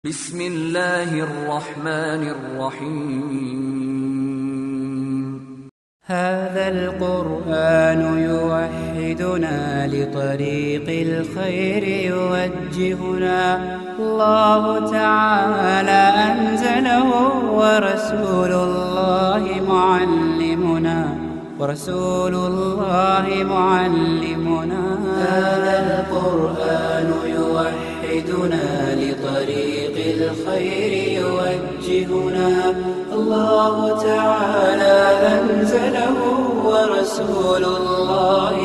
بسم الله الرحمن الرحيم هذا القرآن يوحدنا لطريق الخير يوجهنا الله تعالى أنزله ورسول الله معلمنا هذا القرآن يوحدنا لطريق الخير يوجهنا الله تعالى أنزله ورسول الله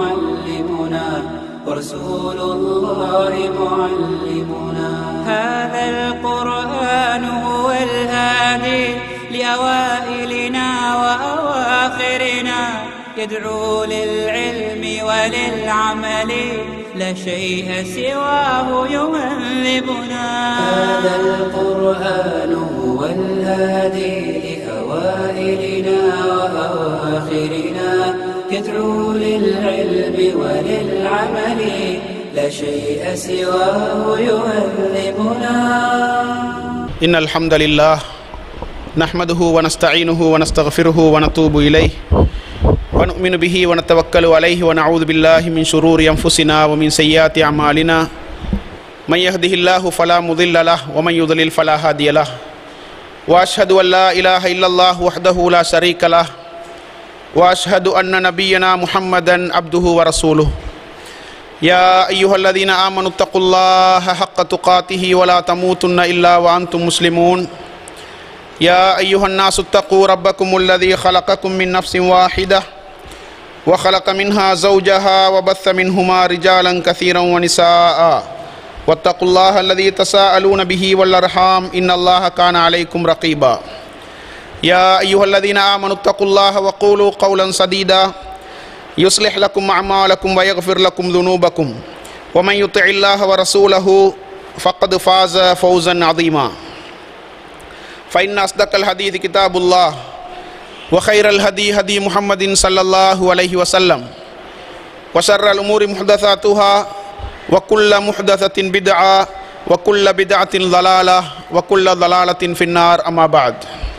معلمنا هذا القرآن هو الهادي لأوائلنا وأواخرنا يدعو للعلم وللعمل لا شيء سواه يهذبنا هذا القرآن هو الهادي لأوائلنا وأواخرنا يدعو للعلم وللعمل لا شيء سواه يهذبنا إن الحمد لله نحمده ونستعينه ونستغفره ونتوب إليه ونؤمن به ونتوكل عليه ونعوذ بالله من شرور أنفسنا ومن سيئات أعمالنا من يهده الله فلا مضل له ومن يضلل فلا هادي له وأشهد أن لا إله إلا الله وحده لا شريك له وأشهد أن نبينا محمدا عبده ورسوله يا أيها الذين آمنوا اتقوا الله حق تقاته ولا تموتن إلا وأنتم مسلمون يا أيها الناس اتقوا ربكم الذي خلقكم من نفس واحدة وخلق منها زوجها وبث منهما رجالا كثيرا ونساء واتقوا الله الذي تساءلون به والأرحام إن الله كان عليكم رقيبا يا أيها الذين آمنوا اتقوا الله وقولوا قولا سديدا يصلح لكم أعمالكم ويغفر لكم ذنوبكم ومن يطع الله ورسوله فقد فاز فوزا عظيما فإن أصدق الحديث كتاب الله وخير الهدي هدي محمد صلى الله عليه وسلم وشر الأمور محدثاتها وكل محدثة بدعة وكل بدعة ضلالة وكل ضلالة في النار أما بعد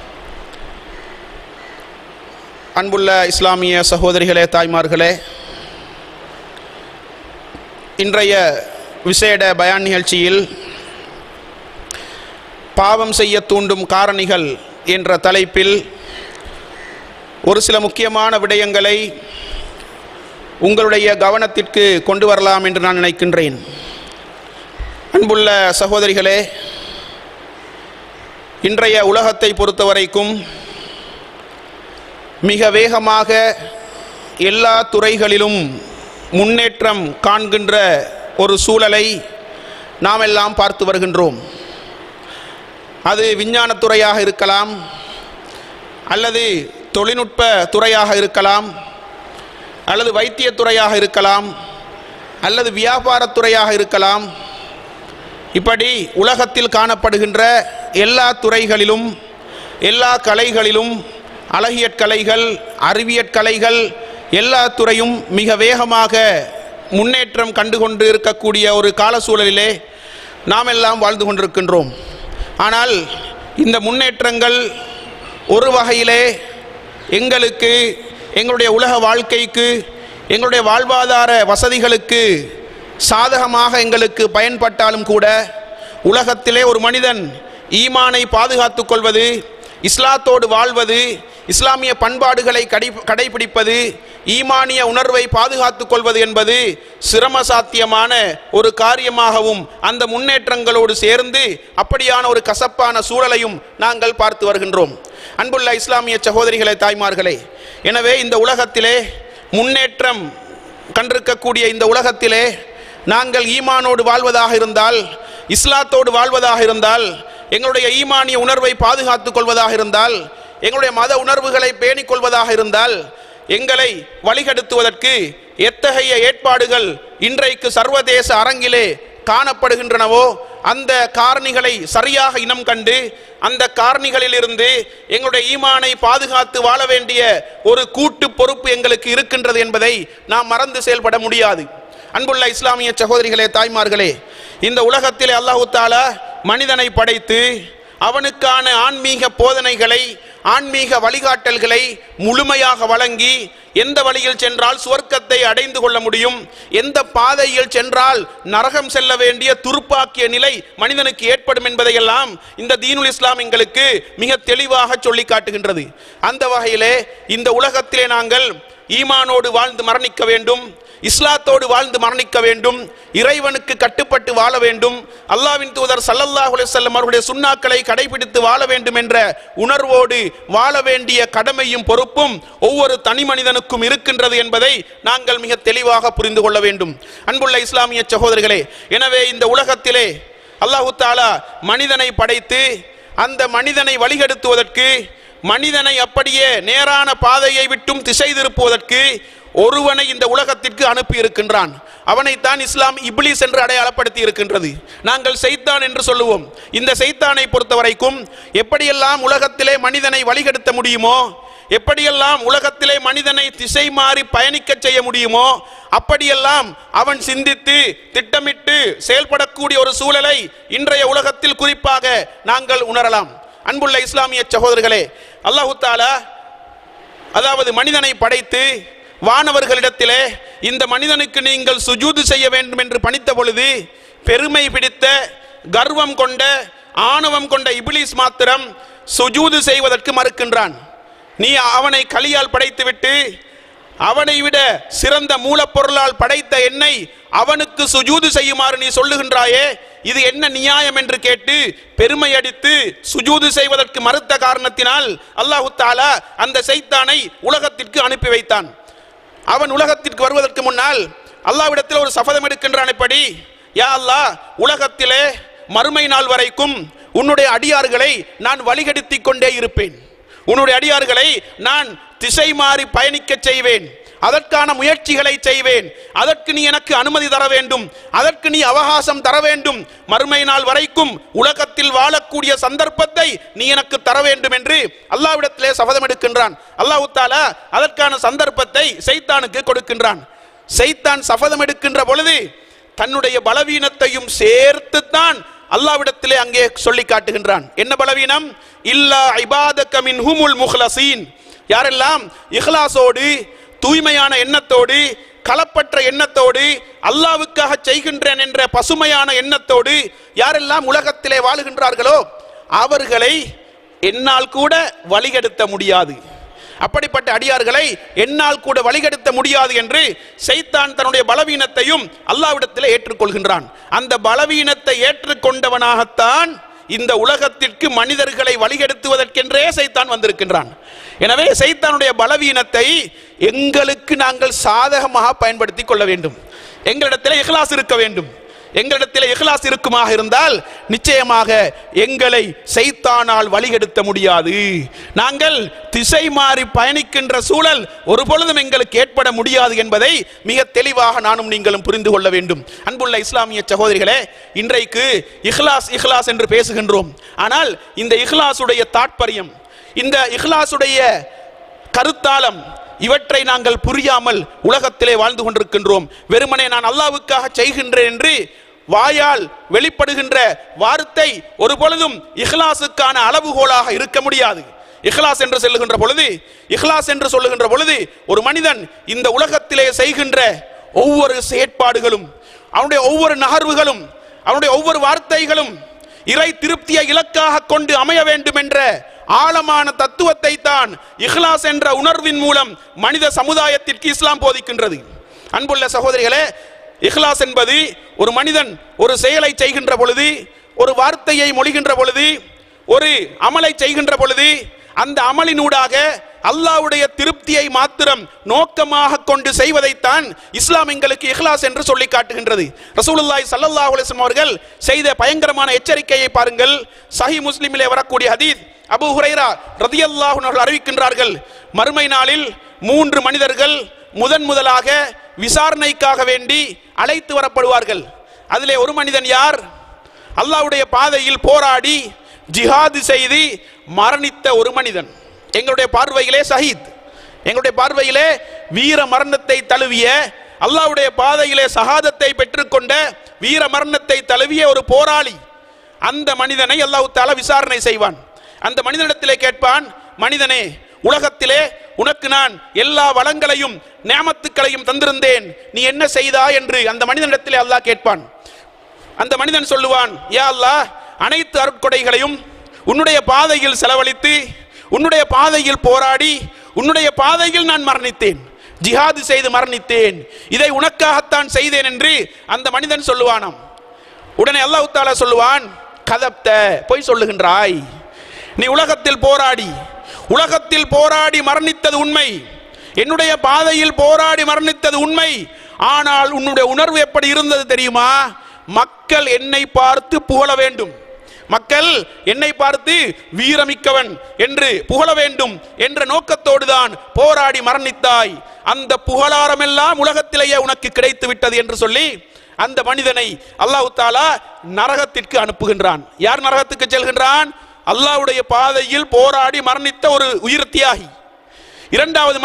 அன்புள்ள இஸ்லாமிய சகோதரிகளே தாய்மார்களே, இன்றைய விசேட பயான் நிகழ்ச்சியில் பாவம் செய்ய தூண்டும் காரணிகள் என்ற தலைப்பில் ஒரு சில முக்கியமான விடயங்களை உங்களுடைய கவனத்திற்கு கொண்டு வரலாம் என்று நான் நினைக்கின்றேன். அன்புள்ள சகோதரிகளே, இன்றைய உலகத்தை பொறுத்தவரைக்கும் மிக வேகமாக எல்லா துறைகளிலும் முன்னேற்றம் காண்கின்ற ஒரு சூழலை நாம் எல்லாம் பார்த்து வருகின்றோம். அது விஞ்ஞானத்துறையாக இருக்கலாம், அல்லது தொழில்நுட்ப துறையாக இருக்கலாம், அல்லது வைத்தியத்துறையாக இருக்கலாம், அல்லது வியாபாரத்துறையாக இருக்கலாம். இப்படி உலகத்தில் காணப்படுகின்ற எல்லா துறைகளிலும் எல்லா கலைகளிலும் அழகியற்கலைகள் அறிவியற்கலைகள் எல்லா துறையும் மிக வேகமாக முன்னேற்றம் கண்டுகொண்டு இருக்கக்கூடிய ஒரு கால சூழலிலே நாம் எல்லாம் வாழ்ந்து கொண்டிருக்கின்றோம். ஆனால் இந்த முன்னேற்றங்கள் ஒரு வகையிலே எங்களுக்கு, எங்களுடைய உலக வாழ்க்கைக்கு, எங்களுடைய வாழ்வாதார வசதிகளுக்கு சாதகமாக எங்களுக்கு பயன்பட்டாலும் கூட, உலகத்திலே ஒரு மனிதன் ஈமானை பாதுகாத்து கொள்வது, இஸ்லாத்தோடு வாழ்வது, இஸ்லாமிய பண்பாடுகளை கடைபிடிப்பது, ஈமானிய உணர்வை பாதுகாத்து கொள்வது என்பது சிரமசாத்தியமான ஒரு காரியமாகவும் அந்த முன்னேற்றங்களோடு சேர்ந்து அப்படியான ஒரு கசப்பான சூழலையும் நாங்கள் பார்த்து வருகின்றோம். அன்புள்ள இஸ்லாமிய சகோதரிகளே தாய்மார்களே, எனவே இந்த உலகத்திலே முன்னேற்றம் கண்டிருக்கக்கூடிய இந்த உலகத்திலே நாங்கள் ஈமானோடு வாழ்வதாக இருந்தால், இஸ்லாத்தோடு வாழ்வதாக இருந்தால், எங்களுடைய ஈமானிய உணர்வை பாதுகாத்து கொள்வதாக இருந்தால், எங்களுடைய மத உணர்வுகளை பேணிக் கொள்வதாக இருந்தால், எங்களை வழிகெடுத்துவதற்கு எத்தகைய ஏற்பாடுகள் இன்றைக்கு சர்வதேச அரங்கிலே காணப்படுகின்றனவோ அந்த காரணிகளை சரியாக இனம் கண்டு அந்த காரணிகளிலிருந்து எங்களுடைய ஈமானை பாதுகாத்து வாழ வேண்டிய ஒரு கூட்டு பொறுப்பு எங்களுக்கு இருக்கின்றது என்பதை நாம் மறந்து செயல்பட முடியாது. அன்புள்ள இஸ்லாமிய சகோதரிகளே தாய்மார்களே, இந்த உலகத்திலே அல்லாஹ் தஆலா மனிதனை படைத்து அவனுக்கான ஆன்மீக போதனைகளை, ஆன்மீக வழிகாட்டல்களை முழுமையாக வழங்கி எந்த வழியில் சென்றால் சுவர்க்கத்தை அடைந்து கொள்ள முடியும், எந்த பாதையில் சென்றால் நரகம் செல்ல வேண்டிய துருப்பாக்கிய நிலை மனிதனுக்கு ஏற்படும் என்பதையெல்லாம் இந்த தீனுல் இஸ்லாம் எங்களுக்கு மிக தெளிவாக சொல்லி காட்டுகின்றது. அந்த வகையிலே இந்த உலகத்திலே நாங்கள் ஈமானோடு வாழ்ந்து மரணிக்க வேண்டும், இஸ்லாத்தோடு வாழ்ந்து மரணிக்க வேண்டும், இறைவனுக்கு கட்டுப்பட்டு வாழ வேண்டும், அல்லாஹ்வின் தூதர் ஸல்லல்லாஹு அலைஹி வஸல்லம் அவருடைய சுன்னாக்களை கடைபிடித்து வாழ வேண்டும் என்ற உணர்வோடு வாழ வேண்டிய கடமையும் பொறுப்பும் ஒவ்வொரு தனி மனிதனுக்கும் இருக்கின்றது என்பதை நாங்கள் மிக தெளிவாக புரிந்து கொள்ள வேண்டும். அன்புள்ள இஸ்லாமிய சகோதரர்களே, எனவே இந்த உலகத்திலே அல்லாஹ் தஆலா மனிதனை படைத்து அந்த மனிதனை வழிகெடுத்துவதற்கு, மனிதனை அப்படியே நேரான பாதையை விட்டும் திசை திருப்புவதற்கு ஒருவனை இந்த உலகத்திற்கு அனுப்பி இருக்கின்றான். அவனைத்தான் இஸ்லாம் இப்லீஸ் என்று அடையாளப்படுத்தி இருக்கின்றது. நாங்கள் சைத்தான் என்று சொல்லுவோம். இந்த சைத்தானை பொறுத்தவரைக்கும் எப்படியெல்லாம் உலகத்திலே மனிதனை வழிகெடுத்த முடியுமோ, எப்படியெல்லாம் உலகத்திலே மனிதனை திசை மாறி பயணிக்க செய்ய முடியுமோ, அப்படியெல்லாம் அவன் சிந்தித்து திட்டமிட்டு செயல்படக்கூடிய ஒரு சூழலை இன்றைய உலகத்தில் குறிப்பாக நாங்கள் உணரலாம். அன்புள்ள இஸ்லாமிய சகோதரர்களே, அல்லாஹ் தஆலா அதாவது மனிதனை படைத்து வானவர்களிடத்திலே இந்த மனிதனுக்கு நீங்கள் சுஜூது செய்ய வேண்டும் என்று பணித்த பொழுது பெருமை பிடித்த, கர்வம் கொண்ட, ஆணவம் கொண்ட இப்லீஸ் மாத்திரம் சுஜூது செய்வதற்கு மறுக்கின்றான். நீ அவனை களியால் படைத்துவிட்டு அவனை விட சிறந்த மூலப்பொருளால் படைத்த என்னை அவனுக்கு சுஜூது செய்யுமாறு நீ சொல்லுகின்றாயே, இது என்ன நியாயம் என்று கேட்டு பெருமை அடித்து சுஜூது செய்வதற்கு மறுத்த காரணத்தினால் அல்லாஹ் தஆலா அந்த சைத்தானை உலகத்திற்கு அனுப்பி வைத்தான். அவன் உலகத்திற்கு வருவதற்கு முன்னால் அல்லாஹ்விடத்தில் ஒரு சபதம் எடுக்கின்றான். எப்படி? யா அல்லாஹ், உலகத்திலே மறுமை நாள் வரைக்கும் உன்னுடைய அடியார்களை நான் வழிகெடுத்திக் கொண்டே இருப்பேன், உன்னுடைய அடியார்களை நான் திசை மாறி பயணிக்க செய்வேன், அதற்கான முயற்சிகளை செய்வேன், அதற்கு நீ எனக்கு அனுமதி தர வேண்டும், அதற்கு நீ அவகாசம் தர வேண்டும், மறுமை நாள் வரைக்கும் உலகத்தில் வாழக்கூடிய சந்தர்ப்பத்தை நீ எனக்கு தர வேண்டும் என்று அல்லாஹ்விடத்திலே சபதம் எடுக்கின்றான். அல்லாஹ் தஆலா அதற்கான சந்தர்ப்பத்தை சைத்தானுக்கு கொடுக்கின்றான். சைத்தான் சபதம் எடுக்கின்ற பொழுது தன்னுடைய பலவீனத்தையும் சேர்த்துத்தான் அல்லாஹ்விடத்திலே அங்கே சொல்லி காட்டுகின்றான். என்ன பலவீனம்? இல்லா இபாதக மின்ஹுமுல் முஹ்லஸீன், யாரெல்லாம் இஹ்லாஸோடு, தூய்மையான எண்ணத்தோடு, களப்பற்ற எண்ணத்தோடு, அல்லாஹ்வுக்காக செய்கின்றேன் என்ற பசுமையான எண்ணத்தோடு யாரெல்லாம் உலகத்திலே வாழுகின்றார்களோ அவர்களை என்னால் கூட வழிகெடுத்த முடியாது, அப்படிப்பட்ட அடியார்களை என்னால் கூட வழிகெடுத்த முடியாது என்று சைத்தான் தன்னுடைய பலவீனத்தையும் அல்லாஹ்விடத்திலே ஏற்றுக்கொள்கின்றான். அந்த பலவீனத்தை ஏற்றுக்கொண்டவனாகத்தான் இந்த உலகத்திற்கு மனிதர்களை வழிகெடுத்துவதற்கென்றே சைத்தான் வந்திருக்கின்றான். எனவே சைத்தானுடைய பலவீனத்தை எங்களுக்கு நாங்கள் சாதகமாக பயன்படுத்திக் கொள்ள வேண்டும். எங்களிடத்தில் இஹ்லாஸ் இருக்க வேண்டும். எங்களிடத்தில் இஹ்லாஸ் இருக்குமாக இருந்தால் நிச்சயமாக எங்களை சைத்தானால் வழிகெடுத்த முடியாது. நாங்கள் திசை மாறி பயணிக்கின்ற சூழல் ஒரு பொழுதும் எங்களுக்கு ஏற்பட முடியாது என்பதை மிக தெளிவாக நானும் நீங்களும் புரிந்து கொள்ள வேண்டும். அன்புள்ள இஸ்லாமிய சகோதரிகளே, இன்றைக்கு இஹ்லாஸ் இஹ்லாஸ் என்று பேசுகின்றோம். ஆனால் இந்த இஹ்லாசுடைய தாற்பயம், இந்த இஹ்லாசுடைய கருத்தாலம், இவற்றை நாங்கள் புரியாமல் உலகத்திலே வாழ்ந்து கொண்டிருக்கின்றோம். வெறுமனே நான் அல்லாஹ்வுக்காக செய்கின்றேன் என்று வாயால் வெளிப்படுகின்ற வார்த்தை ஒரு பொழுதும் இஹ்லாசுக்கான அளவுகோலாக இருக்க முடியாது. இஹ்லாஸ் என்று சொல்லுகின்ற பொழுது ஒரு மனிதன் இந்த உலகத்திலே செய்கின்ற ஒவ்வொரு செயற்பாடுகளும், அவனுடைய ஒவ்வொரு நகர்வுகளும், அவனுடைய ஒவ்வொரு வார்த்தைகளும் இறை திருப்தியை இலக்காக கொண்டு அமைய வேண்டும் என்ற ஆழமான தத்துவத்தை தான் இஹ்லாஸ் என்ற உணர்வின் மூலம் மனித சமுதாயத்திற்கு இஸ்லாம் போதிக்கின்றது. அன்புள்ள சகோதரிகளே, இஹ்லாஸ் என்பது ஒரு மனிதன் ஒரு செயலை செய்கின்ற பொழுது, ஒரு வார்த்தையை மொழிகின்ற பொழுது, ஒரு அமலை செய்கின்ற பொழுது அந்த அமலினூடாக அல்லாஹ்வுடைய திருப்தியை மாத்திரம் நோக்கமாக கொண்டு செய்வதைத்தான் இஸ்லாம் எங்களுக்கு இஹ்லாஸ் என்று சொல்லி காட்டுகின்றது. ரசூலுல்லாஹி ஸல்லல்லாஹு அலைஹி வஸல்லம் அவர்கள் செய்த பயங்கரமான எச்சரிக்கையை பாருங்கள். சஹீஹ் முஸ்லிமிலே வரக்கூடிய ஹதீஸ், அபூ ஹுரைரா ரலியல்லாஹு அன்ஹு அவர்கள் அறிவிக்கின்றார்கள், மறுமை நாளில் 3 மனிதர்கள் முதலாக விசாரணைக்காக வேண்டி அழைத்து வரப்படுவார்கள். அதிலே ஒரு மனிதன் யார்? அல்லாஹ்வுடைய பாதையில் போராடி ஜிஹாது செய்து மரணித்த ஒரு மனிதன். எங்களுடைய பார்வையிலே ஷஹீத், எங்களுடைய பார்வையிலே வீர மரணத்தை தழுவிய அல்லாஹ்வுடைய பாதையிலே ஷஹாதத்தை பெற்றுக்கொண்ட வீர மரணத்தை தழுவிய ஒரு போராளி. அந்த மனிதனை அல்லாஹ் தஆலா விசாரணை செய்வான். அந்த மனிதனிடத்திலே கேட்பான், மனிதனே, உலகத்திலே உனக்கு நான் எல்லா வளங்களையும் நியாமத்துக்களையும் தந்திருந்தேன், நீ என்ன செய்தாய் என்று அந்த மனிதனிடத்திலே அல்லாஹ் கேட்பான். அந்த மனிதன் சொல்லுவான், யா அல்லாஹ், அனைத்து அருட்கொடைகளையும் உன்னுடைய பாதையில் செலவழித்து உன்னுடைய பாதையில் போராடி உன்னுடைய பாதையில் நான் மரணித்தேன், ஜிஹாது செய்து மரணித்தேன், இதை உனக்காகத்தான் செய்தேன் என்று அந்த மனிதன் சொல்லுவானாம். உடனே அல்லாஹ் தஆலா சொல்லுவான், கதப்த, பொய் சொல்லுகின்றாய். நீ உலகத்தில் போராடி மரணித்தது உண்மை, என்னுடைய பாதையில் போராடி மரணித்தது உண்மை. ஆனால் உன்னுடைய உணர்வு எப்படி இருந்தது தெரியுமா? மக்கள் என்னை பார்த்து புகழ வேண்டும், மக்கள் என்னை பார்த்து வீரமிக்கவன் என்று புகழ வேண்டும் என்ற நோக்கத்தோடு தான் போராடி மரணித்தாய். அந்த புகழாரமெல்லாம் உலகத்திலேயே உனக்கு கிடைத்து விட்டது என்று சொல்லி அந்த மனிதனை அல்லாஹ் தஆலா நரகத்திற்கு அனுப்புகின்றான். யார் நரகத்துக்கு செல்கின்றான்? அல்லாஹ்வுடைய பாதையில் போராடி மரணித்த ஒரு உயிர் தியாகி. இரண்டாவது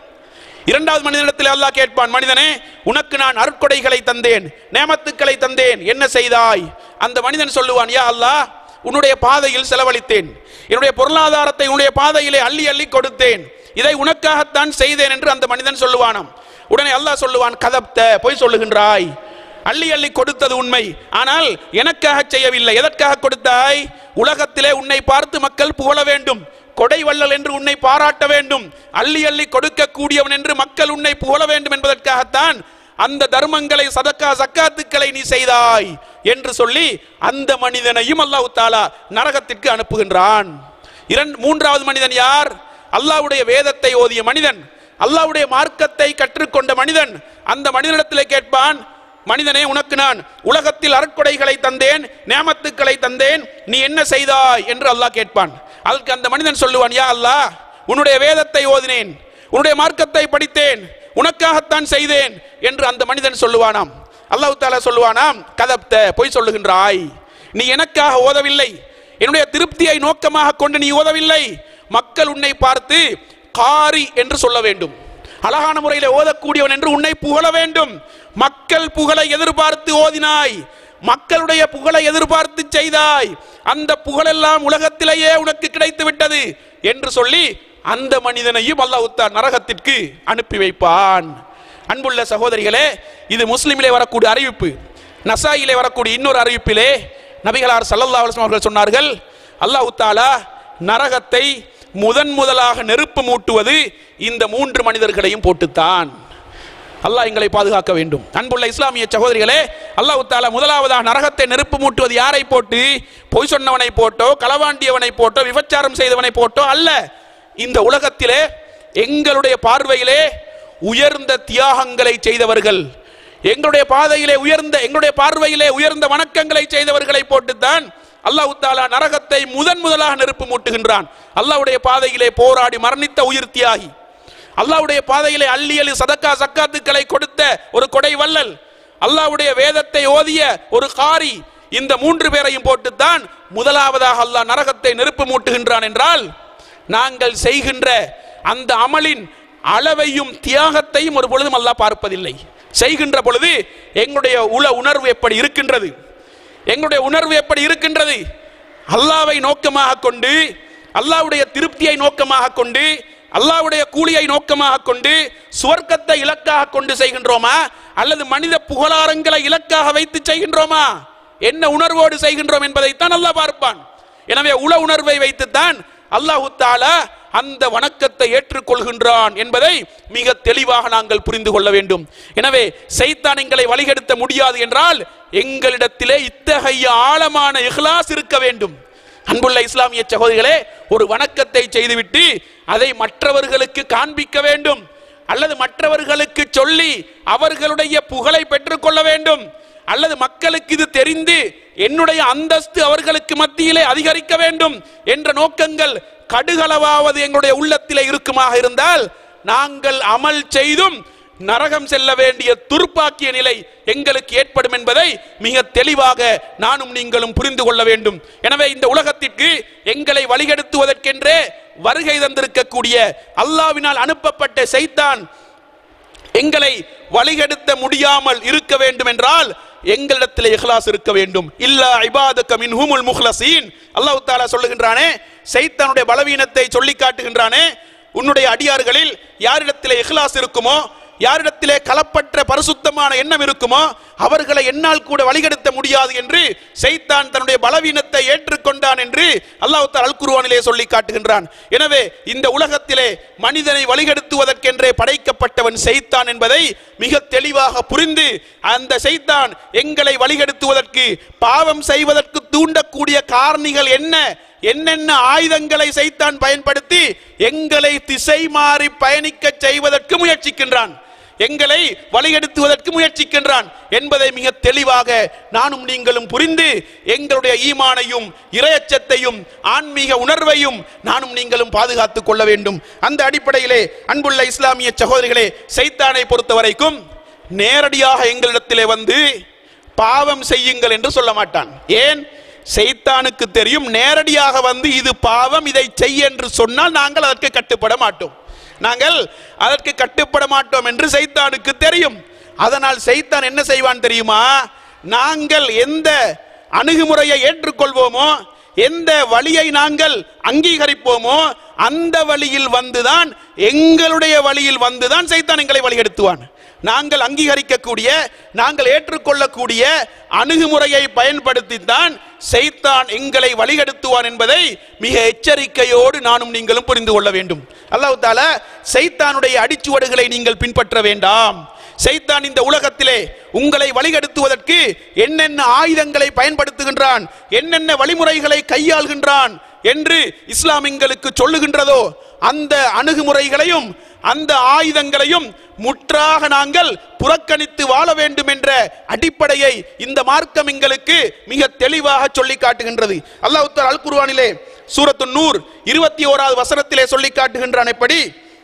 மனிதனிடத்தில் அல்லாஹ் கேட்பான், மனிதனே, உனக்கு நான் அருட்கொடைகளை தந்தேன், நேமத்துக்களை தந்தேன், என்ன செய்தாய்? அந்த மனிதன் சொல்லுவான், யா அல்லாஹ், உன்னுடைய பாதையில் செலவழித்தேன், என்னுடைய பொருளாதாரத்தை உன்னுடைய பாதையிலே அள்ளி அள்ளி கொடுத்தேன், இதை உனக்காகத்தான் செய்தேன் என்று அந்த மனிதன் சொல்லுவானாம். உடனே அல்லாஹ் சொல்லுவான், கதப்த, பொய் சொல்லுகின்றாய். அள்ளி அள்ளி கொடுத்தது உண்மை, ஆனால் எனக்காக செய்யவில்லை. எதற்காக கொடுத்தாய்? உலகத்திலே உன்னை பார்த்து மக்கள் புகழ வேண்டும், கொடை வள்ளல் என்று உன்னை பாராட்ட வேண்டும், அள்ளி அள்ளி கொடுக்க கூடியவன் என்று மக்கள் உன்னை புகழ வேண்டும் என்பதற்காகத்தான் அந்த தர்மங்களை, சதக்கா, சக்காத்துக்களை நீ செய்தாய் என்று சொல்லி அந்த மனிதனையும் அல்லாஹ் தஆலா நரகத்திற்கு அனுப்புகின்றான். மூன்றாவது மனிதன் யார்? அல்லாஹ்வுடைய வேதத்தை ஓதிய மனிதன், அல்லாஹ்வுடைய மார்க்கத்தை கற்றுக்கொண்ட மனிதன். அந்த மனிதனிடத்திலே கேட்பான், மனிதனே, உனக்கு நான் உலகத்தில் அருட்கொடைகளை தந்தேன், நியாமத்துக்களை தந்தேன், நீ என்ன செய்தாய் என்று அல்லாஹ் கேட்பான். அதற்கு அந்த மனிதன் சொல்லுவான், யா அல்லாஹ், உன்னுடைய வேதத்தை ஓதினேன், உன்னுடைய மார்க்கத்தை படித்தேன், உனக்காகத்தான் செய்தேன் என்று அந்த மனிதன் சொல்லுவானாம். அல்லாஹ் தஆலா சொல்லுவானாம், கதப்த, பொய் சொல்லுகின்றாய். நீ எனக்காக ஓதவில்லை, என்னுடைய திருப்தியை நோக்கமாக கொண்டு நீ ஓதவில்லை. மக்கள் உன்னை பார்த்து காரி என்று சொல்ல வேண்டும், அழகான முறையில் ஓதக்கூடியவன் என்று உன்னை புகழ வேண்டும். மக்கள் புகழை எதிர்பார்த்து ஓதினாய், மக்களுடைய புகழை எதிர்பார்த்து செய்தாய், அந்த புகழெல்லாம் உலகத்திலேயே உனக்கு கிடைத்து விட்டது என்று சொல்லி அந்த மனிதனையும் அல்லாஹ் தஆலா நரகத்திற்கு அனுப்பி வைப்பான். அன்புள்ள சகோதரிகளே, இது முஸ்லிமிலே வரக்கூடிய அறிவிப்பு. நசாயிலே வரக்கூடிய இன்னொரு அறிவிப்பிலே நபிகளார் ஸல்லல்லாஹு அலைஹி வஸல்லம் அவர்கள் சொன்னார்கள், அல்லாஹ் தஆலா நரகத்தை முதலாக நெருப்பு மூட்டுவது இந்த 3 மனிதர்களையும் போட்டுத்தான். அல்லாஹ் எங்களை பாதுகாக்க வேண்டும். அன்புள்ள இஸ்லாமிய சகோதரிகளே, அல்லாஹ் தஆலா முதலாவதாக நரகத்தை நெருப்பு மூட்டுவது யாரை போட்டு? பொய் சொன்னவனை போட்டோ, களவாண்டியவனை போட்டோ, விபச்சாரம் செய்தவனை போட்டோ அல்ல. இந்த உலகத்திலே எங்களுடைய பார்வையிலே உயர்ந்த தியாகங்களை செய்தவர்கள், எங்களுடைய பாதையிலே உயர்ந்த, எங்களுடைய பார்வையிலே உயர்ந்த வணக்கங்களை செய்தவர்களை போட்டுத்தான் அல்லாஹ் தஆலா நரகத்தை முதலாக நெருப்பு மூட்டுகின்றான். அல்லாஹ்வுடைய பாதையிலே போராடி மரணித்த உயிர் தியாகி, அல்லாஹ்வுடைய பாதையிலே அள்ளி அள்ளி சதக்கா, சக்காத்துக்களை கொடுத்த ஒரு கொடை வள்ளல், அல்லாஹ்வுடைய வேதத்தை ஓதிய ஒரு காரி, இந்த 3 பேரையும் போட்டுத்தான் முதலாவதாக அல்லாஹ் நரகத்தை நெருப்பு மூட்டுகின்றான். என்றால் நாங்கள் செய்கின்ற அந்த அமலின் அளவையும் தியாகத்தையும் ஒரு பொழுதும் அல்லாஹ் பார்ப்பதில்லை. செய்கின்ற பொழுது எங்களுடைய உணர்வு எப்படி இருக்கின்றது, எங்களுடைய உணர்வு எப்படி இருக்கின்றது? அல்லாஹ்வை நோக்கமாக கொண்டு, அல்லாஹ்வுடைய திருப்தியை நோக்கமாக கொண்டு, அல்லாஹ்வுடைய கூலியை நோக்கமாக கொண்டு, சுவர்க்கத்தை இலக்காக கொண்டு செய்கின்றோமா, அல்லது மனித புகழாரங்களை இலக்காக வைத்து செய்கின்றோமா? என்ன உணர்வோடு செய்கின்றோம் என்பதைத்தான் அல்லாஹ் பார்ப்பான். எனவே உணர்வை வைத்துத்தான் அல்லாஹ் தஆலா அந்த வணக்கத்தை ஏற்றுக்கொள்கின்றான் என்பதை மிக தெளிவாக நாங்கள் புரிந்து கொள்ள வேண்டும். எனவே சைத்தான் எங்களை வழிகெடுத்த முடியாது என்றால் எங்களிடத்திலே இத்தகைய ஆழமான இஹ்லாஸ் இருக்க வேண்டும். அன்புள்ள இஸ்லாமிய சகோதரிகளே, ஒரு வணக்கத்தை செய்துவிட்டு அதை மற்றவர்களுக்கு காண்பிக்க வேண்டும், அல்லது மற்றவர்களுக்கு சொல்லி அவர்களுடைய புகழை பெற்றுக்கொள்ள வேண்டும், அல்லது மக்களுக்கு இது தெரிந்து என்னுடைய அந்தஸ்து அவர்களுக்கு மத்தியிலே அதிகரிக்க வேண்டும் என்ற நோக்கங்கள் கடுகளவாவது எங்களுடைய உள்ளத்திலே இருக்குமாக இருந்தால் நாங்கள் அமல் செய்தும் நரகம் செல்ல வேண்டிய துர்ப்பாக்கிய நிலை எங்களுக்கு ஏற்படும் என்பதை மிக தெளிவாக நானும் நீங்களும் புரிந்து கொள்ள வேண்டும். எனவே இந்த உலகத்திற்கு எங்களை வழிகெடுத்துவதற்கென்றே வருகை தந்திருக்கக்கூடிய அல்லாஹ்வினால் அனுப்பப்பட்ட சைத்தான் எங்களை வழிகெடுத்த முடியாமல் இருக்க வேண்டும் என்றால் எங்களிடத்தில் இஹ்லாஸ் இருக்க வேண்டும். இல்லா இபாதக மின்ஹுமுல் முஹ்லஸீன். அல்லாஹ் தஆலா சொல்லுகின்றானே, சைத்தானுடைய பலவீனத்தை சொல்லி காட்டுகின்றானே, உன்னுடைய அடியார்களில் யாரிடத்திலே இஹ்லாஸ் இருக்குமோ, யாரிடத்திலே கலப்பற்ற பரிசுத்தமான எண்ணம் இருக்குமோ அவர்களை என்னால் கூட வழிகெடுத்த முடியாது என்று சைத்தான் தன்னுடைய பலவீனத்தை ஏற்றுக்கொண்டான் என்று அல்லாஹ் தஆலா அல் குர்ஆனிலே சொல்லி காட்டுகின்றான். எனவே இந்த உலகத்திலே மனிதனை வழிகெடுத்துவதற்கென்றே படைக்கப்பட்டவன் சைத்தான் என்பதை மிக தெளிவாக புரிந்து, அந்த சைத்தான் எங்களை வழிகெடுத்துவதற்கு, பாவம் செய்வதற்கு தூண்டக்கூடிய காரணிகள் என்னென்ன ஆயுதங்களை சைத்தான் பயன்படுத்தி எங்களை திசை மாறி பயணிக்க செய்வதற்கு முயற்சிக்கின்றான், எங்களை வழிகெடுத்துவதற்கு முயற்சிக்கின்றான் என்பதை மிக தெளிவாக நானும் நீங்களும் புரிந்து எங்களுடைய ஈமானையும் இறையச்சத்தையும் ஆன்மீக உணர்வையும் நானும் நீங்களும் பாதுகாத்துக் கொள்ள வேண்டும். அந்த அடிப்படையிலே அன்புள்ள இஸ்லாமிய சகோதரிகளே, சைத்தானை பொறுத்தவரைக்கும் நேரடியாக எங்களிடத்திலே வந்து பாவம் செய்யுங்கள் என்று சொல்ல மாட்டான். ஏன்? சைத்தானுக்கு தெரியும், நேரடியாக வந்து இது பாவம், இதை செய் என்று சொன்னால் நாங்கள் அதற்கு கட்டுப்பட மாட்டோம் என்று சைத்தானுக்கு தெரியும். அதனால் சைத்தான் என்ன செய்வான் தெரியுமா? நாங்கள் எந்த அணுகுமுறையை ஏற்றுக்கொள்வோமோ, எந்த வழியை நாங்கள் அங்கீகரிப்போமோ அந்த வழியில் வந்துதான், எங்களுடைய வழியில் வந்துதான் சைத்தான் எங்களை வழிகெடுத்துவான். நாங்கள் அங்கீகரிக்கக்கூடிய, நாங்கள் ஏற்றுக்கொள்ளக்கூடிய அணுகுமுறையை பயன்படுத்தித்தான் சைத்தான் எங்களை வழிகெடுத்துவான் என்பதை மிக எச்சரிக்கையோடு நானும் நீங்களும் புரிந்து கொள்ள வேண்டும். அல்லாஹ் தஆலா சைத்தானுடைய அடிச்சுவடுகளை நீங்கள் பின்பற்ற வேண்டாம். சைத்தான் இந்த உலகத்திலே உங்களை வழிகெடுத்துவதற்கு என்னென்ன ஆயுதங்களை பயன்படுத்துகின்றான், என்னென்ன வழிமுறைகளை கையாள்கின்றான் என்று இஸ்லாம் எங்களுக்கு சொல்லுகின்றதோ அந்த அணுகுமுறைகளையும் அந்த ஆயுதங்களையும் முற்றாக நாங்கள் புறக்கணித்து வாழ வேண்டும் என்ற அடிப்படையை இந்த மார்க்கம் எங்களுக்கு மிக தெளிவாக சொல்லி காட்டுகின்றது. அல்லாஹ் தஆலா அல் குர்ஆனிலே சூரத்து நூர் 21வது வசனத்திலே சொல்லி காட்டுகின்றான். எப்படி?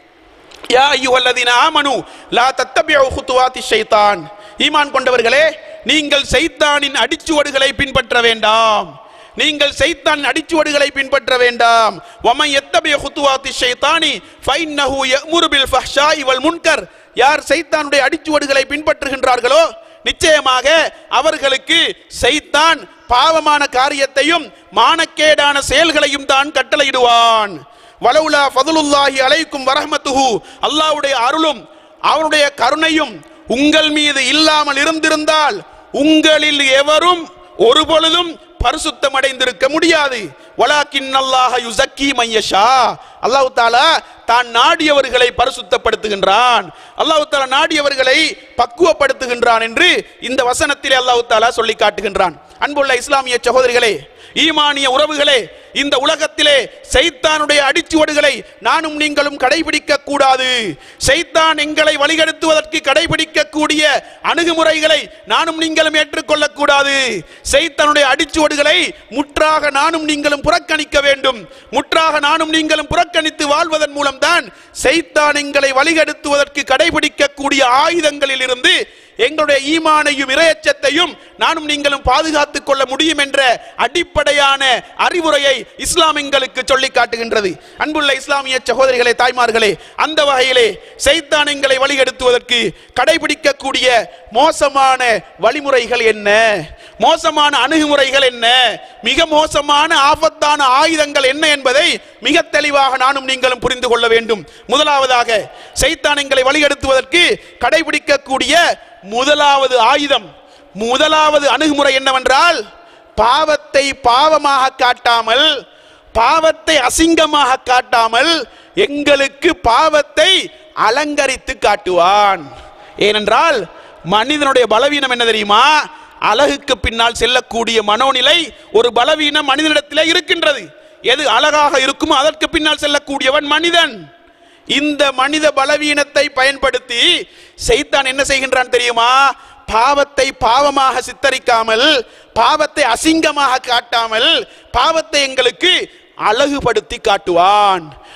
யா அய்யுஹல்லதீன ஆமனு லா தத்தபிஉ குதுவாத்தி ஷைத்தான். ஈமான் கொண்டவர்களே, நீங்கள் சைத்தானின் அடிச்சுவடுகளை பின்பற்ற வேண்டாம். நீங்கள் சைத்தானின் அடிச்சுவடுகளை பின்பற்ற வேண்டாம். வமன் யத்தபி குதுவாத்தி ஷைத்தானி ஃபைன்னஹு யஅமுரு பில் ஃபஹ்ஷாஇ வல் முன்கர். யார் சைத்தானுடைய அடிச்சுவடுகளை பின்பற்றுகின்றார்களோ நிச்சயமாக அவர்களுக்கு சைத்தான் பாவமான காரியத்தையும் மானக்கேடான செயல்களையும் தான் கட்டளையிடுவான். வலவுலா ஃபதுலுல்லாஹி அலைக்கும் வரஹ்மத்துஹு. அல்லாஹ்வுடைய அருளும் அவருடைய கருணையும் உங்கள் மீது இல்லாமல் இருந்திருந்தால் உங்களில் எவரும் ஒருபொழுதும் பரிசுத்தம் அடைந்திருக்க முடியாது. வலாக்கின்னல்லாஹ யுஸக்கி மன் யஷா. அல்லாஹ் தஆலா தான் நாடியவர்களை பரிசுத்தப்படுத்துகின்றான், அல்லாஹ் தஆலா நாடியவர்களை பக்குவப்படுத்துகின்றான் என்று இந்த வசனத்திலே அல்லாஹ் தஆலா சொல்லி காட்டுகின்றான். அன்புள்ள இஸ்லாமிய சகோதரிகளே, ஈமானிய உறவுகளே, இந்த உலகத்திலே சைத்தானுடைய அடிச்சுவடுகளை நானும் நீங்களும் கடைபிடிக்க கூடாது. சைத்தான் எங்களை வழிகெடுத்துவதற்கு கடைபிடிக்கக்கூடிய அணுகுமுறைகளை நானும் நீங்களும் ஏற்றுக்கொள்ள கூடாது. சைத்தானுடைய அடிச்சுவடுகளை முற்றாக நானும் நீங்களும் புறக்கணிக்க வேண்டும். முற்றாக நானும் நீங்களும் புறக்கணித்து வாழ்வதன் மூலம்தான் சைத்தான் எங்களை வழிகெடுத்துவதற்கு கடைபிடிக்கக்கூடிய ஆயுதங்களில் இருந்து எங்களுடைய ஈமானையும் இறையச்சத்தையும் நானும் நீங்களும் பாதுகாத்துக் கொள்ள முடியும் என்ற அடிப்படையான அறிவுரையை இஸ்லாம் எங்களுக்கு சொல்லி காட்டுகின்றது. அன்புள்ள இஸ்லாமிய சகோதரிகளே, தாய்மார்களே, அந்த வகையிலே சைத்தான் எங்களை வழிகெடுத்துவதற்கு கடைபிடிக்கக்கூடிய மோசமான வழிமுறைகள் என்ன, மோசமான அணுகுமுறைகள் என்ன, மிக மோசமான ஆபத்தான ஆயுதங்கள் என்ன என்பதை மிக தெளிவாக நானும் நீங்களும் புரிந்து கொள்ள வேண்டும். முதலாவதாக சைத்தான் எங்களை வழிகெடுத்துவதற்கு கடைபிடிக்கக்கூடிய முதலாவது ஆயுதம், முதலாவது அணுகுமுறை என்னவென்றால், பாவத்தை பாவமாக காட்டாமல், பாவத்தை அசிங்கமாக காட்டாமல் எங்களுக்கு பாவத்தை அலங்கரித்து காட்டுவான். ஏனென்றால் மனிதனுடைய பலவீனம் என்ன தெரியுமா? அழகுக்கு பின்னால் செல்லக்கூடிய மனோநிலை ஒரு பலவீனம் மனிதனிடத்திலே இருக்கின்றது. எது அழகாக இருக்குமோ அதற்கு பின்னால் செல்லக்கூடியவன் மனிதன். இந்த மனித பலவீனத்தை பயன்படுத்தி சைத்தான் என்ன செய்கின்றான் தெரியுமா? பாவத்தை பாவமாக சித்தரிக்காமல், பாவத்தை அசிங்கமாக காட்டாமல், பாவத்தை எங்களுக்கு அழகுபடுத்தி காட்டுவான்.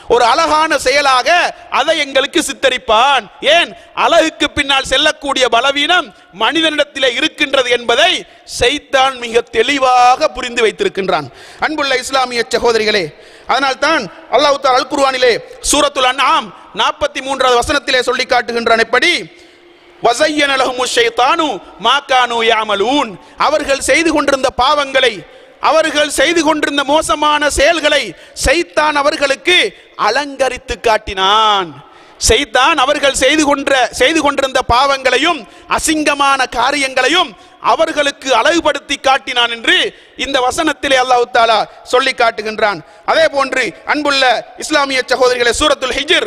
ஒரு அழகான செயலாக அதை எங்களுக்கு சித்தரிப்பான். ஏன்? அழகுக்கு பின்னால் செல்லக்கூடிய பலவீனம் மனிதனிடத்திலே இருக்கின்றது என்பதை ஷைத்தான் மிக தெளிவாக புரிந்து வைத்திருக்கின்றான். அன்புள்ள இஸ்லாமிய சகோதரிகளே, அதனால்தான் அல்லாஹ் தஆலா அல் குர்ஆனிலே சூரத்துல் அன்ஆம் 43வது வசனத்திலே சொல்லி காட்டுகின்றான். எப்படி? வஸய்யன லஹுமுஷ் ஷைத்தானு மா கானூ யஅமலூன், அவர்கள் செய்து கொண்டிருந்த பாவங்களை, அவர்கள் செய்து கொண்டிருந்த மோசமான செயல்களை ஷைத்தான் அவர்களுக்கு அலங்கரித்து காட்டினான். ஷைத்தான் அவர்கள் செய்து கொண்டிருந்த பாவங்களையும் அசிங்கமான காரியங்களையும் அவர்களுக்கு அழகுபடுத்தி காட்டினான் என்று இந்த வசனத்திலே அல்லாஹ் தஆலா சொல்லி காட்டுகின்றான். அதே போன்று அன்புள்ள இஸ்லாமிய சகோதரிகளே, சூரத்துல் ஹிஜ்ர்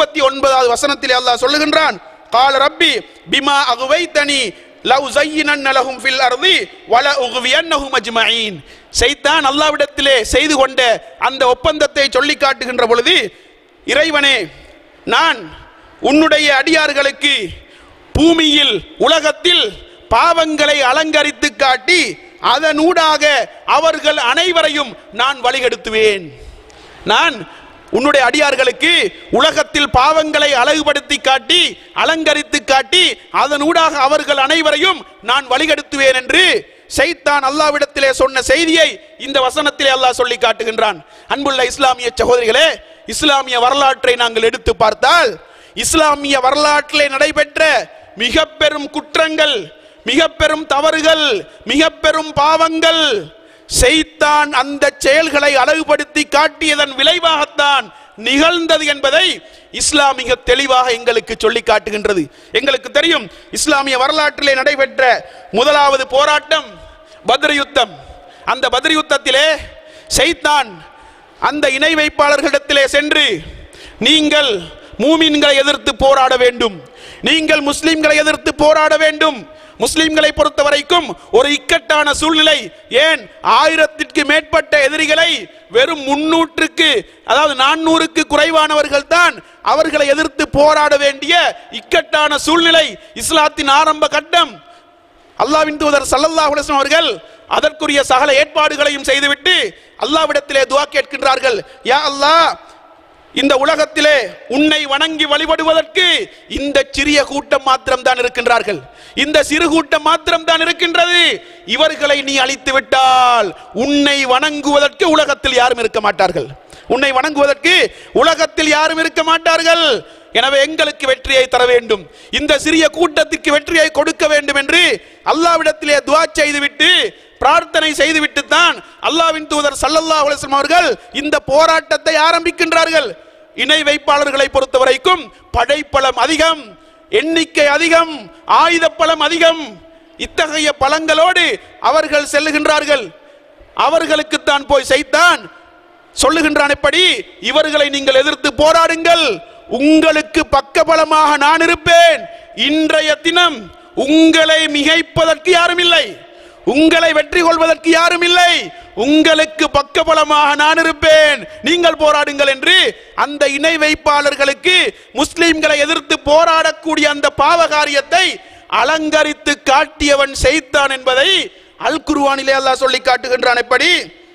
39வது வசனத்திலே அல்லாஹ் சொல்லுகின்றான், கால ரப்பி பிமா அகுவைத்தனி லவ் ஸய்யினன்ன லஹும் ஃபில் அர்தி வல உக்வியன்னஹும் அஜ்மஈன். ஷைத்தான் அல்லாஹ்விடத்திலே செய்து கொண்ட அந்த ஒப்பந்தத்தை சொல்லி காட்டுகின்ற பொழுது, இறைவனே, நான் உன்னுடைய அடியார்களுக்கு பூமியில் உலகத்தில் பாவங்களை அலங்கரித்து காட்டி அதனூடாக அவர்கள் அனைவரையும் நான் வழிகெடுத்துவேன். நான் உன்னுடைய அடியார்களுக்கு உலகத்தில் பாவங்களை அழகுபடுத்தி காட்டி அலங்கரித்து காட்டி அதனூடாக அவர்கள் அனைவரையும் நான் வழிகெடுத்துவேன் என்று ஷைத்தான் அல்லாஹ்விடத்திலே சொன்ன செய்தியை இந்த வசனத்திலே அல்லாஹ் சொல்லி காட்டுகின்றான். அன்புள்ள இஸ்லாமிய சகோதரிகளே, இஸ்லாமிய வரலாற்றை நாங்கள் எடுத்து பார்த்தால் இஸ்லாமிய வரலாற்றிலே நடைபெற்ற மிக பெரும் குற்றங்கள், மிக பெரும் தவறுகள், மிக பெரும் பாவங்கள் ஷைத்தான் அந்த செயல்களை அழகுபடுத்தி காட்டியதன் விளைவாகத்தான் நிகழ்ந்தது என்பதை இஸ்லாம் மிக தெளிவாக எங்களுக்கு சொல்லி காட்டுகின்றது. எங்களுக்கு தெரியும், இஸ்லாமிய வரலாற்றிலே நடைபெற்ற முதலாவது போராட்டம் பத்ர் யுத்தம். அந்த பத்ர் யுத்தத்திலே ஷைத்தான் அந்த இணை வைப்பாளர்களிடத்திலே சென்று, நீங்கள் மூமின்களை எதிர்த்து போராட வேண்டும், நீங்கள் முஸ்லிம்களை எதிர்த்து போராட வேண்டும். முஸ்லிம்களை பொறுத்த வரைக்கும் ஒரு இக்கட்டான சூழ்நிலை. ஏன்? 1000க்கு மேற்பட்ட எதிரிகளை வெறும் 300க்கு, அதாவது 400க்கு குறைவானவர்கள் தான் அவர்களை எதிர்த்து போராட வேண்டிய இக்கட்டான சூழ்நிலை. இஸ்லாத்தின் ஆரம்ப கட்டம். அல்லாஹ்வின் தூதர் ஸல்லல்லாஹு அலைஹி வஸல்லம் அவர்கள் அதற்குரிய சகல ஏற்பாடுகளையும் செய்துவிட்டு அல்லாஹ்விடத்திலே துஆ கேட்கின்றார்கள். யா அல்லாஹ், இந்த உலகத்திலே உன்னை வணங்கி வழிபடுவதற்கு இந்த சிறிய கூட்டம் மாத்திரம் தான் இருக்கின்றார்கள், இந்த சிறு கூட்டம் மாத்திரம் தான் இருக்கின்றது. இவர்களை நீ அழித்து விட்டால் உன்னை வணங்குவதற்கு உலகத்தில் யாரும் இருக்க மாட்டார்கள், உன்னை வணங்குவதற்கு உலகத்தில் யாரும் இருக்க மாட்டார்கள். எனவே எங்களுக்கு வெற்றியை தர வேண்டும், இந்த சிறிய கூட்டத்திற்கு வெற்றியை கொடுக்க வேண்டும் என்று அல்லாஹ்விடத்திலே துஆ செய்துவிட்டு பிரார்த்தனை செய்துவிட்டு தான் அல்லாஹ்வின் தூதர் ஸல்லல்லாஹு அலைஹி வஸல்லம் அவர்கள் இந்த போராட்டத்தை ஆரம்பிக்கின்றார்கள். இணை வைப்பாளர்களை பொறுத்தவரைக்கும் படைப்பலம் அதிகம், எண்ணிக்கை அதிகம், ஆயுத பலம் அதிகம். இத்தகைய பலங்களோடு அவர்கள் செல்லுகின்றார்கள். அவர்களுக்கு தான் போய் ஷைத்தான் சொல்லுகின்றான், எப்படி? இவர்களை நீங்கள் எதிர்த்து போராடுங்கள், உங்களுக்கு பக்கபலமாக நான் இருப்பேன். இன்றைய தினம் உங்களை மிகைப்பதற்கு யாரும் இல்லை, உங்களை வெற்றி கொள்வதற்கு யாரும் இல்லை, உங்களுக்கு பக்கபலமாக நான் இருப்பேன், நீங்கள் போராடுங்கள் என்று அந்த இணை வைப்பாளர்களுக்கு முஸ்லிம்களை எதிர்த்து போராடக்கூடிய அந்த பாவகாரியத்தை அலங்கரித்து காட்டியவன் ஷைத்தான் என்பதை அல் குர்ஆனிலே அல்லாஹ் சொல்லி காட்டுகின்றான். எப்படி?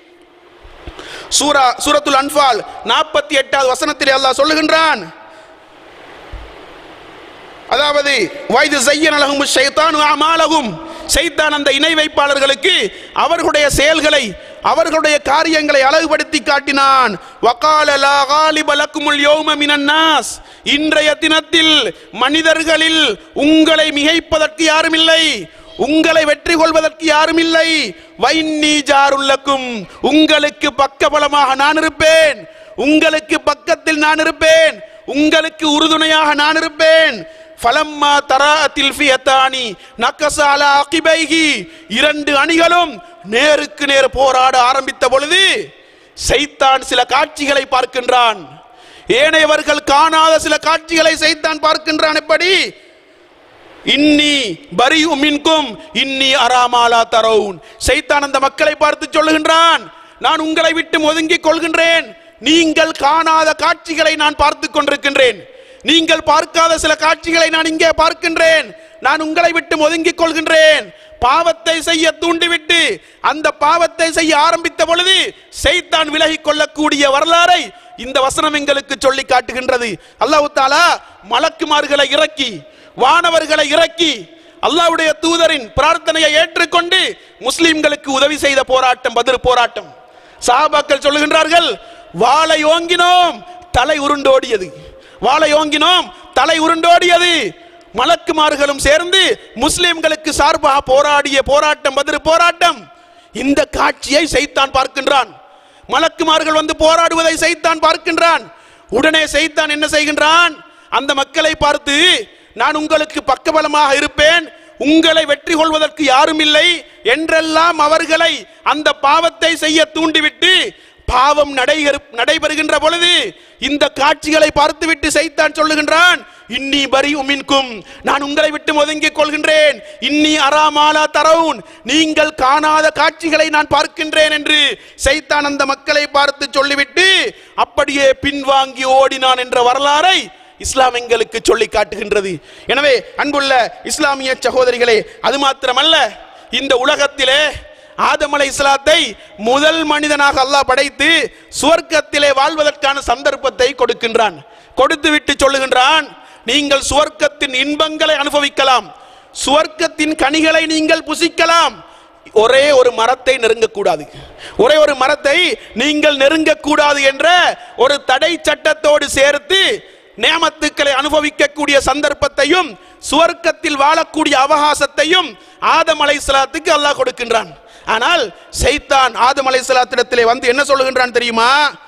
சூரத்துல் அன்ஃபால் 48வது வசனத்திலே அல்லாஹ் சொல்லுகின்றான், அதாவது வைது ஸய்யன லஹுமுஷ் ஷைத்தானு அமாலஹும், ஷைத்தான் அந்த இணை வைப்பாளர்களுக்கு அவர்களுடைய செயல்களை, அவர்களுடைய காரியங்களை அழகுபடுத்தி காட்டினான். வகால லா காலிப லக்குமுல் யௌம மினன் நாஸ், இன்றைய தினத்தில் மனிதர்களில் உங்களை மிகைப்பதற்கு யாரும் இல்லை, உங்களை வெற்றி கொள்வதற்கு யாரும் இல்லை. வைன்னி ஜாருல்லக்கும், உங்களுக்கு பக்கபலமாக நான் இருப்பேன், உங்களுக்கு பக்கத்தில் நான் இருப்பேன், உங்களுக்கு உறுதுணையாக நான் இருப்பேன். ஃபலம்மா தராஅத்தில் ஃபியத்தானி நக்கஸ அலா அகிபைஹி, இரண்டு அணிகளும் நேருக்கு நேர் போராட ஆரம்பித்த பொழுது ஷைத்தான் சில காட்சிகளை பார்க்கின்றான். ஏனையவர்கள் காணாத சில காட்சிகளை ஷைத்தான் பார்க்கின்றான். எப்படி? இன்னி பரிஉ மின்கும் இன்னி அராமாலா தரவுன், ஷைத்தான் அந்த மக்களை பார்த்து சொல்லுகின்றான், நான் உங்களை விட்டு ஒதுங்கிக் கொள்கின்றேன், நீங்கள் காணாத காட்சிகளை நான் பார்த்து கொண்டிருக்கின்றேன், நீங்கள் பார்க்காத சில காட்சிகளை நான் இங்கே பார்க்கின்றேன், நான் உங்களை விட்டு ஒதுங்கிக் கொள்கின்றேன். பாவத்தை செய்ய தூண்டிவிட்டு அந்த பாவத்தை செய்ய ஆரம்பித்த பொழுது ஷைத்தான் விலகிக் கொள்ளக்கூடிய வரலாறை இந்த வசனம் எங்களுக்கு சொல்லி காட்டுகின்றது. அல்லாஹ் தஆலா மலக்குமார்களை இறக்கி, வானவர்களை இறக்கி, அல்லாஹ்வுடைய தூதரின் பிரார்த்தனையை ஏற்றுக்கொண்டு முஸ்லிம்களுக்கு உதவி செய்த போராட்டம் பத்ர் போராட்டம். சஹாபாக்கள் சொல்லுகின்றார்கள், வாளை ஓங்கினோம் தலை உருண்டோடியது, வாளை ஓங்கினோம் தலை உருண்டோடியது. மலக்குமார்களும் சேர்ந்து முஸ்லிம்களுக்கு சார்பாக போராடிய போராட்டம் பத்ர் போராட்டம். இந்த காட்சியை சைத்தான் பார்க்கின்றான். மலக்குமார்கள் வந்து போராடுவதை சைத்தான் பார்க்கின்றான். உடனே சைத்தான் என்ன செய்கின்றான்? அந்த மக்களை பார்த்து, நான் உங்களுக்கு பக்கபலமாக இருப்பேன், உங்களை வெற்றி கொள்வதற்கு யாரும் இல்லை என்றெல்லாம் அவர்களை அந்த பாவத்தை செய்ய தூண்டிவிட்டு, பாவம் நடைபெறுகின்ற பொழுது இந்த காட்சிகளை பார்த்துவிட்டு சைத்தான் சொல்லுகின்றான், இன்னி பரிஉ மின்கும், நான் உங்களை விட்டு ஒதுங்கிக் கொள்கின்றேன், இன்னி அராமாலா தரவுன், நீங்கள் காணாத காட்சிகளை நான் பார்க்கின்றேன் என்று சைத்தான் அந்த மக்களை பார்த்து சொல்லிவிட்டு அப்படியே பின்வாங்கி ஓடினான் என்ற வரலாறை இஸ்லாம் எங்களுக்கு சொல்லி காட்டுகின்றது. எனவே அன்புள்ள இஸ்லாமிய சகோதரிகளே, அது மாத்திரமல்ல, இந்த உலகத்திலே ஆதம் அலைஹிஸ்ஸலாத்தை முதல் மனிதனாக அல்லாஹ் படைத்து சுவர்க்கத்திலே வாழ்வதற்கான சந்தர்ப்பத்தை கொடுக்கின்றான். கொடுத்துவிட்டு சொல்லுகின்றான், நீங்கள் சுவர்க்கத்தின் இன்பங்களை அனுபவிக்கலாம், சுவர்க்கத்தின் கனிகளை நீங்கள் புசிக்கலாம், ஒரே ஒரு மரத்தை நெருங்கக்கூடாது, ஒரே ஒரு மரத்தை நீங்கள் நெருங்கக்கூடாது என்ற ஒரு தடை சட்டத்தோடு சேர்த்து நியமத்துக்களை அனுபவிக்கக்கூடிய சந்தர்ப்பத்தையும் சுவர்க்கத்தில் வாழக்கூடிய அவகாசத்தையும் ஆதம் அலைஹிஸ்ஸலாத்துக்கு அல்லாஹ் கொடுக்கின்றான். ஆனால் சைத்தான் ஆதம் அலைஹிஸ்ஸலாத்திடத்திலே வந்து என்ன சொல்லுகின்றான் தெரியுமா?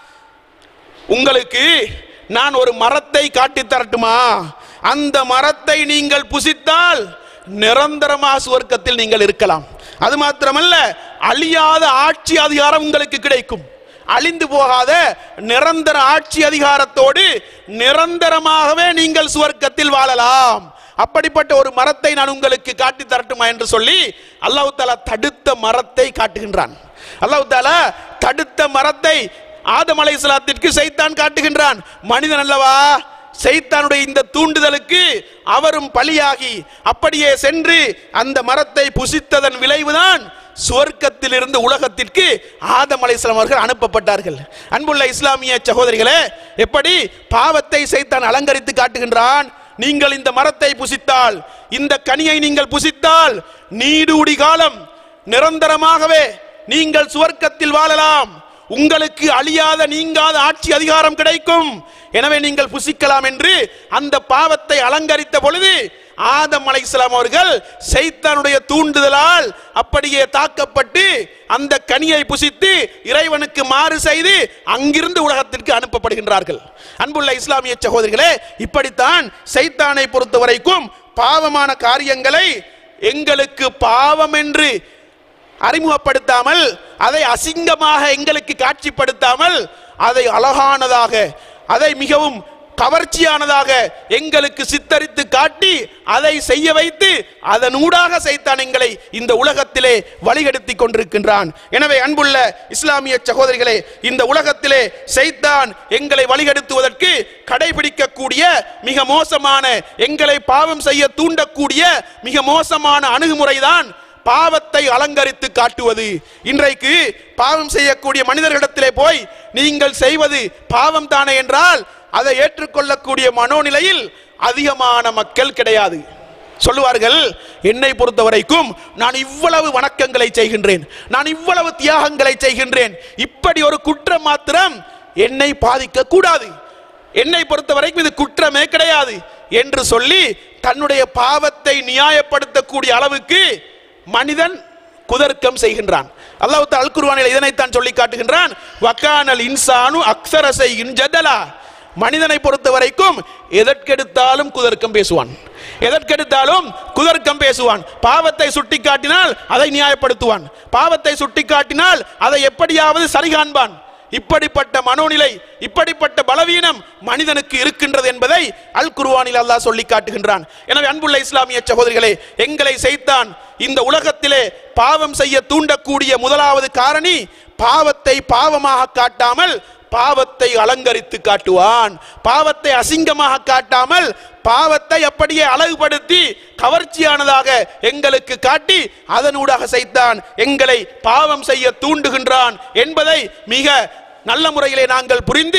உங்களுக்கு நான் ஒரு மரத்தை காட்டித் தரட்டுமா? அந்த மரத்தை நீங்கள் புசித்தால் நிரந்தரமாக சுவர்க்கத்தில் நீங்கள் இருக்கலாம். அது மாத்திரமல்ல, அழியாத ஆட்சி அதிகாரம் உங்களுக்கு கிடைக்கும். அழிந்து போகாத நிரந்தர ஆட்சி அதிகாரத்தோடு நிரந்தரமாகவே நீங்கள் சுவர்க்கத்தில் வாழலாம். அப்படிப்பட்ட ஒரு மரத்தை நான் உங்களுக்கு காட்டி தரட்டுமா என்று சொல்லி அல்லாஹ் தஆலா தடுத்த மரத்தை காட்டுகின்றான். அல்லாஹ் தஆலா தடுத்த மரத்தை ஆதம் அலைஹிஸ்ஸலாத்திற்கு சைத்தான் காட்டுகின்றான். மனிதன் அல்லவா, சைத்தானுடைய இந்த தூண்டுதலுக்கு அவரும் பலியாகி அப்படியே சென்று அந்த மரத்தை புசித்ததன் விளைவுதான் சுவர்க்கத்தில் இருந்து உலகத்திற்கு ஆதம் அலைஹிஸ்ஸலாம் அவர்கள் அனுப்பப்பட்டார்கள். அன்புள்ள இஸ்லாமிய சகோதரிகளே, எப்படி பாவத்தை சைத்தான் அலங்கரித்து காட்டுகின்றான். நீங்கள் இந்த மரத்தை புசித்தால், இந்த கனியை நீங்கள் புசித்தால் நீடூடி காலம் நிரந்தரமாகவே நீங்கள் சுவர்க்கத்தில் வாழலாம், உங்களுக்கு அழியாத நீங்காத ஆட்சி அதிகாரம் கிடைக்கும், எனவே நீங்கள் புசிக்கலாம் என்று அந்த பாவத்தை அலங்கரித்த பொழுது ஆதம் அலைஹிஸ்ஸலாம் அவர்கள் சைத்தானுடைய தூண்டுதலால் அப்படியே தாக்கப்பட்டு அந்த கனியை புசித்து இறைவனுக்கு மாறு செய்து அங்கிருந்து உலகத்திற்கு அனுப்பப்படுகின்றார்கள். அன்புள்ள இஸ்லாமிய சகோதரிகளே, இப்படித்தான் சைத்தானை பொறுத்த வரைக்கும் பாவமான காரியங்களை எங்களுக்கு பாவம் என்று அறிமுகப்படுத்தாமல், அதை அசிங்கமாக எங்களுக்கு காட்சிப்படுத்தாமல், அதை அழகானதாக, அதை மிகவும் கவர்ச்சியானதாக எங்களுக்கு சித்தரித்து காட்டி அதை செய்ய வைத்து அதனூடாக சைத்தான் எங்களை இந்த உலகத்திலே வழிகெடுத்தி கொண்டிருக்கின்றான். எனவே அன்புள்ள இஸ்லாமிய சகோதரிகளே, இந்த உலகத்திலே சைத்தான் எங்களை வழிகெடுத்துவதற்கு கடைபிடிக்கக்கூடிய மிக மோசமான, எங்களை பாவம் செய்ய தூண்டக்கூடிய மிக மோசமான அணுகுமுறைதான் பாவத்தை அலங்கரித்து காட்டுவது. இன்றைக்கு பாவம் செய்யக்கூடிய மனிதர்களிடத்திலே போய் நீங்கள் செய்வது பாவம் தானே என்றால் அதை ஏற்றுக்கொள்ளக்கூடிய மனோநிலையில் அதிகமான மக்கள் கிடையாது. சொல்லுவார்கள், என்னை பொறுத்த வரைக்கும் நான் இவ்வளவு வணக்கங்களை செய்கின்றேன், நான் இவ்வளவு தியாகங்களை செய்கின்றேன், இப்படி ஒரு குற்றம் மாத்திரம் என்னை பாதிக்க கூடாது, என்னை பொறுத்த வரைக்கும் இது குற்றமே கிடையாது என்று சொல்லி தன்னுடைய பாவத்தை நியாயப்படுத்தக்கூடிய அளவுக்கு மனிதன் குதர்க்கம் செய்கின்றான். அல்லாஹ் தஆலா அல் குர்ஆனில் இதனைத்தான் சொல்லி காட்டுகின்றான், வகானல் இன்சானு அக்ஸர ஷைஇன் ஜதலா. மனிதனை பொறுத்த வரைக்கும் எதற்கெடுத்தாலும் குதர்க்கம் பேசுவான், எதற்கெடுத்தாலும் குதர்க்கம் பேசுவான். பாவத்தை சுட்டி காட்டினால் அதை நியாயப்படுத்துவான், பாவத்தை சுட்டி காட்டினால் அதை எப்படியாவது சரி காண்பான். இப்படிப்பட்ட மனோநிலை, இப்படிப்பட்ட பலவீனம் மனிதனுக்கு இருக்கின்றது என்பதை அல் குர்ஆனில் அல்லாஹ் சொல்லி காட்டுகின்றான். எனவே அன்புள்ள இஸ்லாமிய சகோதரிகளே, எங்களை சைத்தான் இந்த உலகத்திலே பாவம் செய்ய தூண்டக்கூடிய முதலாவது காரணி, பாவத்தை பாவமாக காட்டாமல் பாவத்தை அலங்கரித்து காட்டுவான். பாவத்தை அசிங்கமாக காட்டாமல் பாவத்தை அப்படியே அழகுபடுத்தி கவர்ச்சியானதாக எங்களுக்கு காட்டி அதனூடாக சைத்தான் எங்களை பாவம் செய்ய தூண்டுகின்றான் என்பதை மிக நல்ல முறையிலே நாங்கள் புரிந்து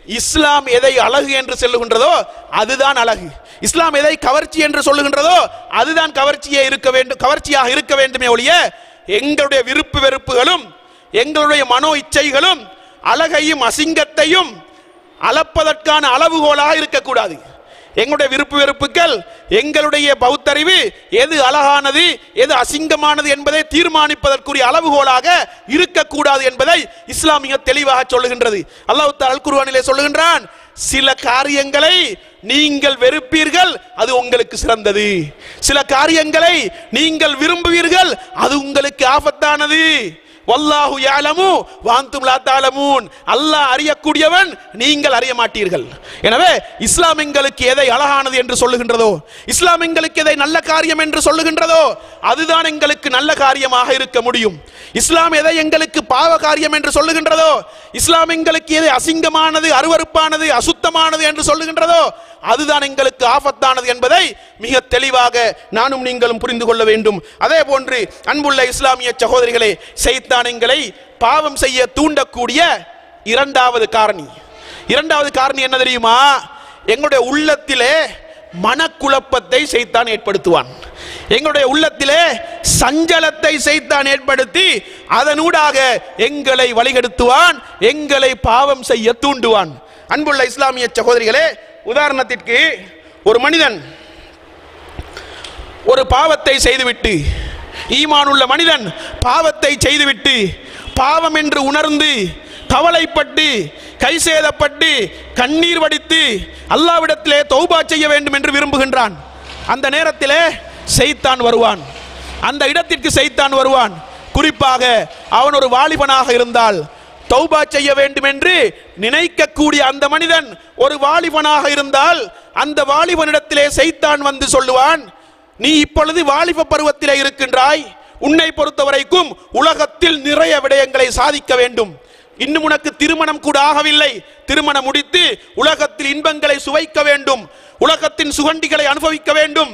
இஸ்லாம் எதை அழகு என்று சொல்லுகின்றதோ அதுதான் அழகு, இஸ்லாம் எதை கவர்ச்சி என்று சொல்லுகின்றதோ அதுதான் கவர்ச்சியாக இருக்க வேண்டுமே ஒழிய எங்களுடைய விருப்பு வெறுப்புகளும் எங்களுடைய மனோ இச்சைகளும் அழகையும் அசிங்கத்தையும் அளப்பதற்கான அளவுகோலாக இருக்கக்கூடாது. எங்களுடைய விருப்பு வெறுப்புகள், எங்களுடைய பௌத்தறிவு எது அழகானது எது அசிங்கமானது என்பதை தீர்மானிப்பதற்குரிய அளவுகோலாக இருக்கக்கூடாது என்பதை இஸ்லாம் மிக தெளிவாக சொல்லுகின்றது. அல்லாஹ் தஆலா அல் குர்ஆனிலே சொல்லுகின்றான், சில காரியங்களை நீங்கள் வெறுப்பீர்கள் அது உங்களுக்கு சிறந்தது, சில காரியங்களை நீங்கள் விரும்புவீர்கள் அது உங்களுக்கு ஆபத்தானது. வல்லாஹு யஅலமு வ அன்தும் லா தஅலமூன், அல்லாஹ் அறியக்கூடியவன் நீங்கள் அறிய மாட்டீர்கள். எனவே இஸ்லாம் எங்களுக்கு எதை அழகானது என்று சொல்லுகின்றதோ, இஸ்லாம் எங்களுக்கு எதை நல்ல காரியம் என்று சொல்லுகின்றதோ அதுதான் எங்களுக்கு நல்ல காரியமாக இருக்க முடியும். இஸ்லாம் எதை எங்களுக்கு பாவ காரியம் என்று சொல்லுகின்றதோ, இஸ்லாம் எங்களுக்கு எதை அசிங்கமானது அருவருப்பானது அசுத்தமானது என்று சொல்லுகின்றதோ அதுதான் எங்களுக்கு ஆபத்தானது என்பதை மிக தெளிவாக நானும் நீங்களும் புரிந்து கொள்ள வேண்டும். அதே போன்று அன்புள்ள இஸ்லாமிய சகோதரிகளே, ஷைத்தான் எங்களை பாவம் செய்ய தூண்டக்கூடிய இரண்டாவது காரணி என்ன தெரியுமா? எங்களுடைய உள்ளத்திலே மனக்குழப்பத்தை ஷைத்தான் ஏற்படுத்துவான். எங்களுடைய உள்ளத்திலே சஞ்சலத்தை ஷைத்தான் ஏற்படுத்தி அதனூடாக எங்களை வழிகெடுத்துவான், எங்களை பாவம் செய்ய தூண்டுவான். அன்புள்ள இஸ்லாமிய சகோதரிகளே, உதாரணத்திற்கு ஒரு மனிதன் ஒரு பாவத்தை செய்துவிட்டு, ஈமானுள்ள மனிதன் பாவத்தை செய்துவிட்டு பாவம் என்று உணர்ந்து கவலைப்பட்டு கைசேதப்பட்டு கண்ணீர் வடித்து அல்லாஹ்விடத்திலே தௌபா செய்ய வேண்டும் என்று விரும்புகின்றான். அந்த நேரத்திலே ஷைத்தான் வருவான், அந்த இடத்திற்கு ஷைத்தான் வருவான். குறிப்பாக அவன் ஒரு வாலிபனாக இருந்தால், தௌபா செய்ய வேண்டும் என்று நினைக்கக்கூடிய அந்த மனிதன் ஒரு வாலிபனாக இருந்தால், அந்த வாலிபனிடத்திலே ஷைத்தான் வந்து சொல்லுவான், நீ இப்பொழுது வாலிப பருவத்திலே இருக்கின்றாய், உன்னை பொறுத்தவரைக்கும் உலகத்தில் நிறைய விடயங்களை சாதிக்க வேண்டும், இன்னும் உனக்கு திருமணம் கூட ஆகவில்லை, திருமணம் முடித்து உலகத்தில் இன்பங்களை சுவைக்க வேண்டும், உலகத்தின் சுகண்டிகளை அனுபவிக்க வேண்டும்,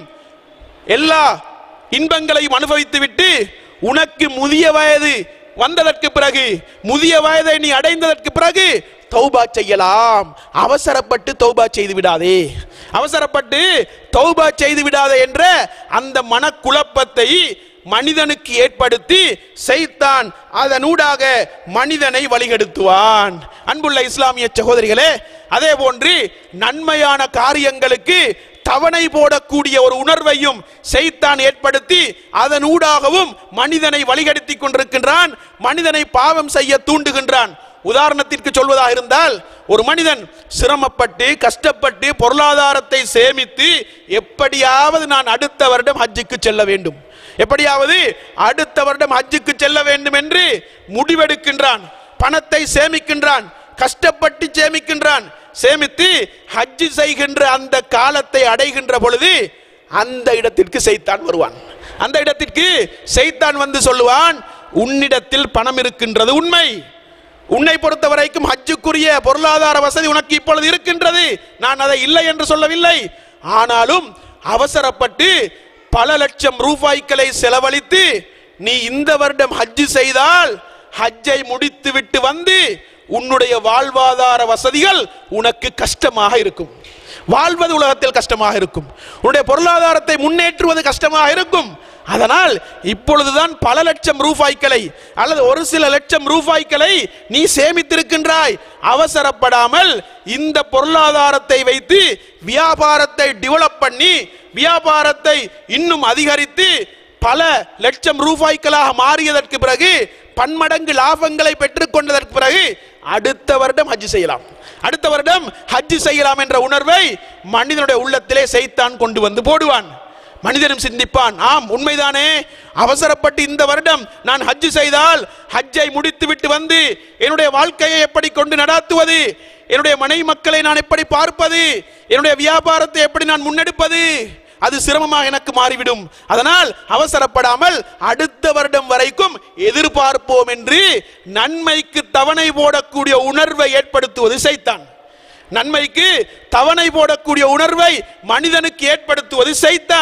எல்லா இன்பங்களையும் அனுபவித்து விட்டு உனக்கு முதிய வயது வந்ததற்கு பிறகு, முதிய வயதை நீ அடைந்ததற்கு பிறகு தௌபா செய்யலாம், அவசரப்பட்டு தௌபா செய்து விடாதே, அவசரப்பட்டு தௌபா செய்து விடாதே என்ற அந்த மனக்குழப்பத்தை மனிதனுக்கு ஏற்படுத்தி ஷைத்தான் அதனூடாக மனிதனை வழிகெடுத்துவான். அன்புள்ள இஸ்லாமிய சகோதரிகளே, அதே போன்று நன்மையான காரியங்களுக்கு தவணை போடக்கூடிய ஒரு உணர்வையும் ஷைத்தான் ஏற்படுத்தி அதனூடாகவும் மனிதனை வழிகெடுத்தி கொண்டிருக்கின்றான், மனிதனை பாவம் செய்ய தூண்டுகின்றான். உதாரணத்திற்கு சொல்வதாக இருந்தால், ஒரு மனிதன் சிரமப்பட்டு கஷ்டப்பட்டு பொருளாதாரத்தை சேமித்து எப்படியாவது நான் அடுத்த வருடம் ஹஜ்ஜுக்கு செல்ல வேண்டும், எப்படியாவது அடுத்த வருடம் ஹஜ்ஜுக்கு செல்ல வேண்டும் என்று முடிவெடுக்கின்றான், பணத்தை சேமிக்கின்றான், கஷ்டப்பட்டு சேமிக்கின்றான். சேமித்து ஹஜ்ஜு செய்கின்ற அந்த காலத்தை அடைகின்ற பொழுது அந்த இடத்திற்கு ஷைத்தான் வருவான். அந்த இடத்திற்கு ஷைத்தான் வந்து சொல்லுவான், உன்னிடத்தில் பணம் இருக்கின்றது உண்மை, உன்னை பொறுத்த வரைக்கும் ஹஜ்ஜுக்குரிய பொருளாதார வசதி உனக்கு இப்பொழுது இருக்கின்றது, நான் அதை இல்லை என்று சொல்லவில்லை, ஆனாலும் அவசரப்பட்டு பல லட்சம் ரூபாய்களை செலவழித்து நீ இந்த வருடம் ஹஜ்ஜு செய்தால் ஹஜ்ஜை முடித்து விட்டு வந்து உன்னுடைய வாழ்வாதார வசதிகள் உனக்கு கஷ்டமாக இருக்கும், வாழ்வது உலகத்தில் கஷ்டமாக இருக்கும், உன்னுடைய பொருளாதாரத்தை முன்னேற்றுவது கஷ்டமாக இருக்கும். அதனால் இப்பொழுதுதான் பல லட்சம் ரூபாய்களை அல்லது ஒரு சில லட்சம் ரூபாய்களை நீ சேமித்திருக்கின்றாய், அவசரப்படாமல் இந்த பொருளாதாரத்தை வைத்து வியாபாரத்தை டெவலப் பண்ணி வியாபாரத்தை இன்னும் அதிகரித்து பல லட்சம் ரூபாய்களாக மாறியதற்கு பிறகு பன்மடங்கு லாபங்களை பெற்றுக் கொண்டதற்கு பிறகு அடுத்த வருடம் ஹஜ் செய்யலாம், அடுத்த வருடம் ஹஜ் செய்யலாம் என்ற உணர்வை மனிதனுடைய உள்ளத்திலே ஷைத்தான் கொண்டு வந்து போடுவான். மனிதனும் சிந்திப்பான், ஆம் உண்மைதானே, அவசரப்பட்டு இந்த வருடம் நான் ஹஜ் செய்தால் ஹஜ்ஜை முடித்து விட்டு வந்து என்னுடைய வாழ்க்கையை எப்படி கொண்டு நடாத்துவது, என்னுடைய மனைவி மக்களை நான் எப்படி பார்ப்பது, என்னுடைய வியாபாரத்தை எப்படி நான் முன்னெடுப்பது, அது சிரமமாக எனக்கு மாறிவிடும், அதனால் அவசரப்படாமல் அடுத்த வருடம் வரைக்கும் எதிர்பார்ப்போம் என்று நன்மைக்கு தவணை போடக்கூடிய உணர்வை ஏற்படுத்துவது ஷைத்தான். நன்மைக்கு தவணை போடக்கூடிய உணர்வை மனிதனுக்கு ஏற்படுத்துவது ஷைத்தான்.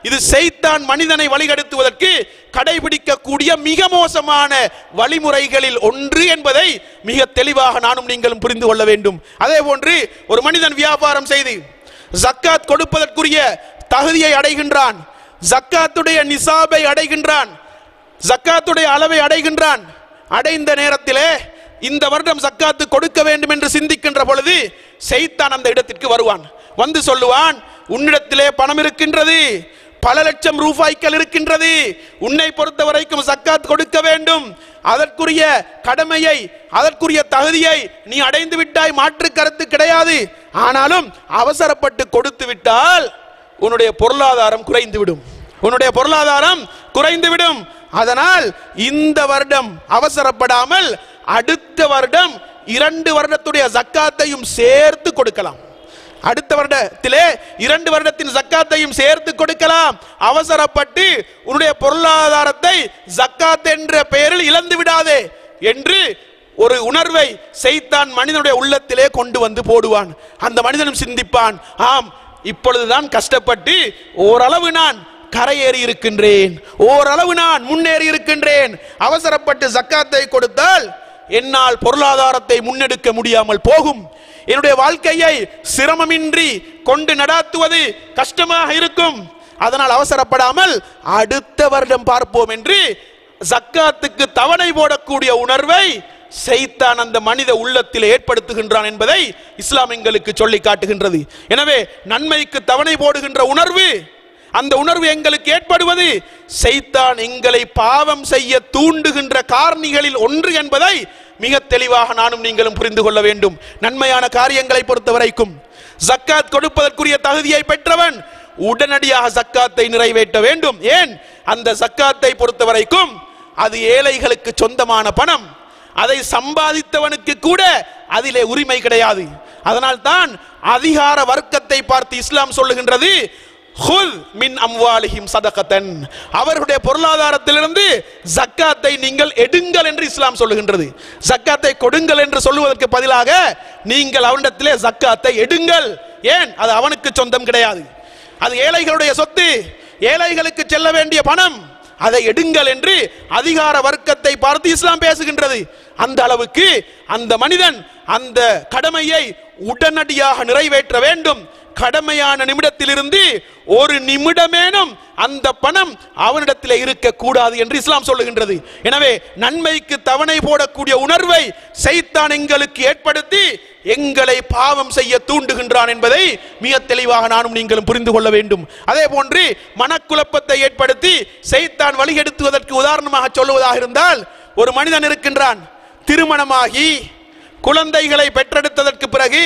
இது ஷைத்தான் மனிதனை வழிகெடுத்துவதற்கு கடைபிடிக்கக்கூடிய மிக மோசமான வழிமுறைகளில் ஒன்று என்பதை மிக தெளிவாக நானும் நீங்களும் புரிந்து கொள்ள வேண்டும். அதே போன்று ஒரு மனிதன் வியாபாரம் செய்து ஜக்காத் கொடுப்பதற்குரிய தகுதியை அடைகின்றான், ஜக்காத்துடைய நிசாபை அடைகின்றான், ஜக்காத்துடைய அளவை அடைகின்றான். அடைந்த நேரத்திலே இந்த வருடம் ஜக்காத்து கொடுக்க வேண்டும் என்று சிந்திக்கின்ற பொழுது ஷைத்தான் அந்த இடத்திற்கு வருவான். வந்து சொல்லுவான், உன்னிடத்திலே பணம் இருக்கின்றது, பல லட்சம் ரூபாய்கள் இருக்கின்றது, உன்னை பொறுத்த வரைக்கும் ஜக்காத் கொடுக்க வேண்டும், அதற்குரிய கடமையை அதற்குரிய தகுதியை நீ அடைந்து விட்டாய், மாற்று கருத்து கிடையாது. ஆனாலும் அவசரப்பட்டு கொடுத்து விட்டால் உன்னுடைய பொருளாதாரம் குறைந்துவிடும், உன்னுடைய பொருளாதாரம் குறைந்துவிடும். அதனால் இந்த வருடம் அவசரப்படாமல் அடுத்த வருடம் 2 வருடத்துடைய ஜக்காத்தையும் சேர்த்து கொடுக்கலாம். அடுத்த வருடத்திலே 2 வருடத்தின் ஜக்காத்தையும் சேர்த்து கொடுக்கலாம். அவசரப்பட்டு உன்னுடைய பொருளாதாரத்தை ஜக்காத் என்ற பெயரில் இழந்து விடாதே என்று ஒரு உணர்வை ஷைத்தான் மனிதனுடைய உள்ளத்திலே கொண்டு வந்து போடுவான். அந்த மனிதனும் சிந்திப்பான், ஆம், இப்பொழுதுதான் கஷ்டப்பட்டு ஓரளவு நான் கரையேறி இருக்கின்றேன், ஓரளவு நான் முன்னேறி இருக்கின்றேன், அவசரப்பட்டு ஜக்காத்தை கொடுத்தால் என்னால் பொருளாதாரத்தை முன்னெடுக்க முடியாமல் போகும், என்னுடைய வாழ்க்கையை சிரமமின்றி கொண்டு நடாத்துவது கஷ்டமாக இருக்கும், அதனால் அவசரப்படாமல் அடுத்த வருடம் பார்ப்போம் என்று ஜக்காத்துக்கு தவணை போடக்கூடிய உணர்வை ஷைத்தான் அந்த மனித உள்ளத்தில் ஏற்படுத்துகின்றான் என்பதை இஸ்லாம் எங்களுக்கு சொல்லி காட்டுகின்றது. எனவே நன்மைக்கு தவணை போடுகின்ற உணர்வு, அந்த உணர்வு எங்களுக்கு ஏற்படுவது ஷைத்தான் எங்களை பாவம் செய்ய தூண்டுகின்ற காரணிகளில் ஒன்று என்பதை மிக தெளிவாக நானும் நீங்களும் புரிந்து கொள்ள வேண்டும். நன்மையான காரியங்களை பொறுத்தவரைக்கும் ஜக்காத் கொடுப்பதற்குரிய தகுதியை பெற்றவன் உடனடியாக ஜக்காத்தை நிறைவேற்ற வேண்டும். ஏன்? அந்த ஜக்காத்தை பொறுத்தவரைக்கும் அது ஏழைகளுக்கு சொந்தமான பணம், அதை சம்பாதித்தவனுக்கு கூட அதிலே உரிமை கிடையாது. அதனால் தான் அதிகார வர்க்கத்தை பார்த்து இஸ்லாம் சொல்லுகின்றது, ஹுல் மின் அம்வாலிஹிம் சதகத்தன், அவர்களுடைய பொருளாதாரத்திலிருந்து ஜக்காத்தை நீங்கள் எடுங்கள் என்று இஸ்லாம் சொல்லுகின்றது. ஜக்காத்தை கொடுங்கள் என்று சொல்லுவதற்கு பதிலாக நீங்கள் அவனிடத்திலே ஜக்காத்தை எடுங்கள். ஏன்? அது அவனுக்கு சொந்தம் கிடையாது, அது ஏழைகளுடைய சொத்து, ஏழைகளுக்கு செல்ல வேண்டிய பணம், அதை எடுங்கள் என்று அதிகார வர்க்கத்தை பார்த்து இஸ்லாம் பேசுகின்றது. அந்த அளவுக்கு அந்த மனிதன் அந்த கடமையை உடனடியாக நிறைவேற்ற வேண்டும். கடமையான நிமிடத்திலிருந்து ஒரு நிமிடமேனும் அந்த பணம் அவனிடத்தில் இருக்கக்கூடாது என்று இஸ்லாம் சொல்லுகின்றது. எனவே நன்மைக்கு தவணை போடக்கூடிய உணர்வை ஷைத்தான் எங்களுக்கு ஏற்படுத்தி எங்களை பாவம் செய்ய தூண்டுகின்றான் என்பதை மிக தெளிவாக நானும் நீங்களும் புரிந்து கொள்ள வேண்டும். அதே போன்று மனக்குழப்பத்தை ஏற்படுத்தி ஷைத்தான் வழிகெடுத்துவதற்கு உதாரணமாக சொல்லுவதாக இருந்தால், ஒரு மனிதன் இருக்கின்றான், திருமணமாகி குழந்தைகளை பெற்றெடுத்ததற்கு பிறகு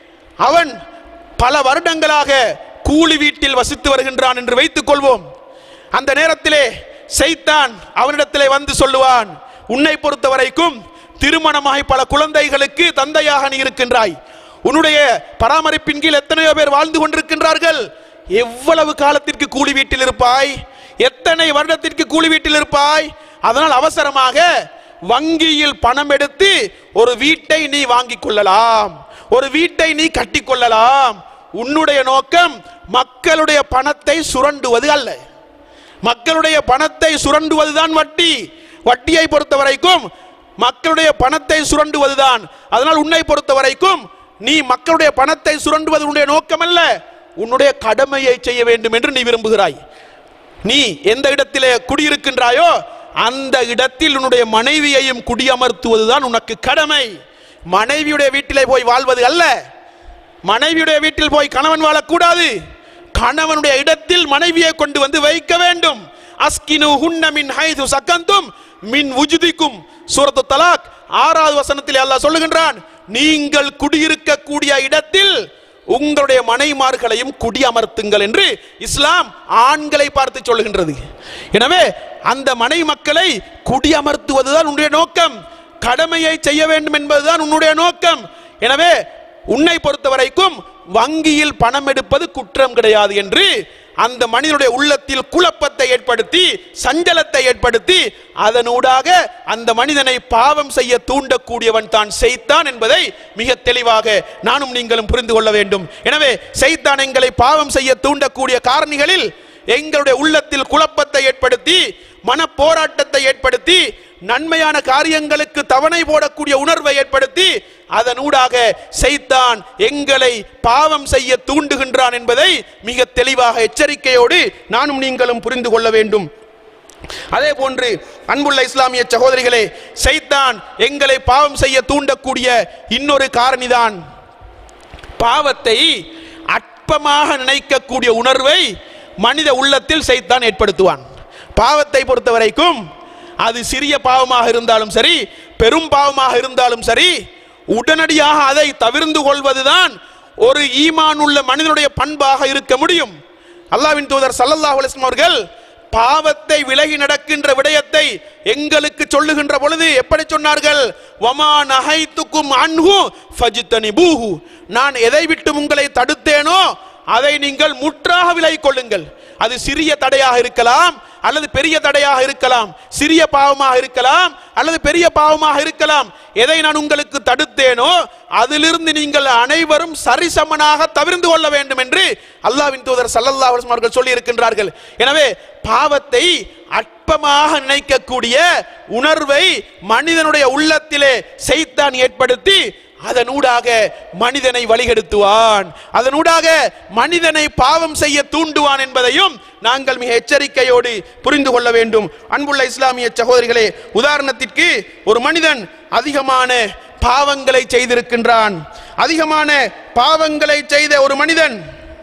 அவன் பல வருடங்களாக கூலி வீட்டில் வசித்து வருகின்றான் என்று வைத்துக் கொள்வோம். அந்த நேரத்திலே ஷைத்தான் அவனிடத்திலே வந்து சொல்லுவான், உன்னை பொறுத்த வரைக்கும் திருமணமாகி பல குழந்தைகளுக்கு தந்தையாக நீ இருக்கின்றாய், உன்னுடைய பராமரிப்பின் கீழ் எத்தனையோ பேர் வாழ்ந்து கொண்டிருக்கின்றார்கள், எவ்வளவு காலத்திற்கு கூலி வீட்டில் இருப்பாய், எத்தனை வருடத்திற்கு கூலி வீட்டில் இருப்பாய், அதனால் அவசரமாக வங்கியில் பணம் எடுத்து ஒரு வீட்டை நீ வாங்கிக் கொள்ளலாம், ஒரு வீட்டை நீ கட்டிக் கொள்ளலாம். உன்னுடைய நோக்கம் மக்களுடைய பணத்தை சுரண்டுவது அல்ல, மக்களுடைய பணத்தை சுரண்டுவதுதான் வட்டி. வட்டியை பொறுத்த வரைக்கும் மக்களுடைய பணத்தை சுரண்டுவதுதான். அதனால் உன்னை பொறுத்த வரைக்கும் நீ மக்களுடைய பணத்தை சுரண்டுவது உன்னுடைய நோக்கம் அல்ல, உன்னுடைய கடமையை செய்ய வேண்டும் என்று நீ விரும்புகிறாய். நீ எந்த இடத்திலே குடியிருக்கின்றாயோ அந்த இடத்தில் உன்னுடைய மனைவியையும் குடியமர்த்துவதுதான் உனக்கு கடமை. மனைவியுடைய வீட்டிலே போய் வாழ்வது அல்ல, மனைவியுடைய வீட்டில் போய் கணவன் வாழக்கூடாது, கணவனுடைய இடத்தில் மனைவியை கொண்டு வந்து வைக்க வேண்டும். அஸ்கினுஹுன்ன மின் ஹைது சக்கந்தும் மின் வுஜுதிக்கும். சூரத்து தலாக் 6வது வசனத்தில் அல்லாஹ் சொல்லுகின்றான், நீங்கள் குடியிருக்க கூடிய இடத்தில் உங்களுடைய மனைமார்களையும் குடியமர்த்துங்கள் என்று இஸ்லாம் ஆண்களை பார்த்து சொல்லுகின்றது. எனவே அந்த மனை மக்களை குடியமர்த்துவதுதான் உன்னுடைய நோக்கம், கடமையை செய்ய வேண்டும் என்பதுதான் உன்னுடைய நோக்கம். எனவே உன்னை பொறுத்த வரைக்கும் வங்கியில் பணம் எடுப்பது குற்றம் கிடையாது என்று அந்த மனிதனுடைய உள்ளத்தில் குழப்பத்தை ஏற்படுத்தி சஞ்சலத்தை ஏற்படுத்தி அதனூடாக அந்த மனிதனை பாவம் செய்ய தூண்டக்கூடியவன் தான் ஷைத்தான் என்பதை மிக தெளிவாக நானும் நீங்களும் புரிந்து கொள்ள வேண்டும். எனவே ஷைத்தான் எங்களை பாவம் செய்ய தூண்டக்கூடிய காரணிகளில் எங்களுடைய உள்ளத்தில் குழப்பத்தை ஏற்படுத்தி மன போராட்டத்தை ஏற்படுத்தி நன்மையான காரியங்களுக்கு தவணை போடக்கூடிய உணர்வை ஏற்படுத்தி அதனூடாக சைத்தான் எங்களை பாவம் செய்ய தூண்டுகின்றான் என்பதை மிக தெளிவாக எச்சரிக்கையோடு நானும் நீங்களும் புரிந்து கொள்ள வேண்டும். அதே போன்று அன்புள்ள இஸ்லாமிய சகோதரிகளே, சைத்தான் எங்களை பாவம் செய்ய தூண்டக்கூடிய இன்னொரு காரணிதான் பாவத்தை அற்பமாக நினைக்கக்கூடிய உணர்வை மனித உள்ளத்தில் சைத்தான் ஏற்படுத்துவான். பாவத்தை பொறுத்த வரைக்கும் அது சிறிய பாவமாக இருந்தாலும் சரி, பெரும் பாவமாக இருந்தாலும் சரி, உடனடியாக அதை தவிர்ந்து கொள்வதுதான் ஒரு ஈமான் உள்ள மனிதனுடைய பண்பாக இருக்க முடியும். அல்லாஹ்வின் தூதர் ஸல்லல்லாஹு அலைஹி வஸல்லம் அவர்கள் பாவத்தை விலகி நடக்கின்ற விடயத்தை எங்களுக்கு சொல்லுகின்ற பொழுது எப்படி சொன்னார்கள்? வமா நஹைதுக்கும் அன்ஹு ஃபஜ்தனிபூஹு, நான் எதை விட்டு உங்களை தடுத்தேனோ அதை நீங்கள் முற்றாக விலகிக் கொள்ளுங்கள். அது சிறிய தடையாக இருக்கலாம் அல்லது பெரிய தடையாக இருக்கலாம், சிறிய பாவமாக இருக்கலாம் அல்லது பெரிய பாவமாக இருக்கலாம். எதை நான் உங்களுக்கு தடுத்தேனோ அதிலிருந்து நீங்கள் அனைவரும் சரிசமனாக தவிர்ந்து கொள்ள வேண்டும் என்று அல்லாஹ்வின் தூதர் ஸல்லல்லாஹு அலைஹி வஸல்லம் அவர்கள் சொல்லி இருக்கின்றார்கள். எனவே பாவத்தை அற்பமாக நினைக்கக்கூடிய உணர்வை மனிதனுடைய உள்ளத்திலே சைத்தான் ஏற்படுத்தி அதனூடாக மனிதனை வழிகெடுத்துவான், அதனூடாக மனிதனை பாவம் செய்ய தூண்டுவான் என்பதையும் நாங்கள் மிக எச்சரிக்கையோடு புரிந்து கொள்ள வேண்டும். அன்புள்ள இஸ்லாமிய சகோதரிகளே, உதாரணத்திற்கு ஒரு மனிதன் அதிகமான பாவங்களை செய்திருக்கின்றான். அதிகமான பாவங்களை செய்த ஒரு மனிதன்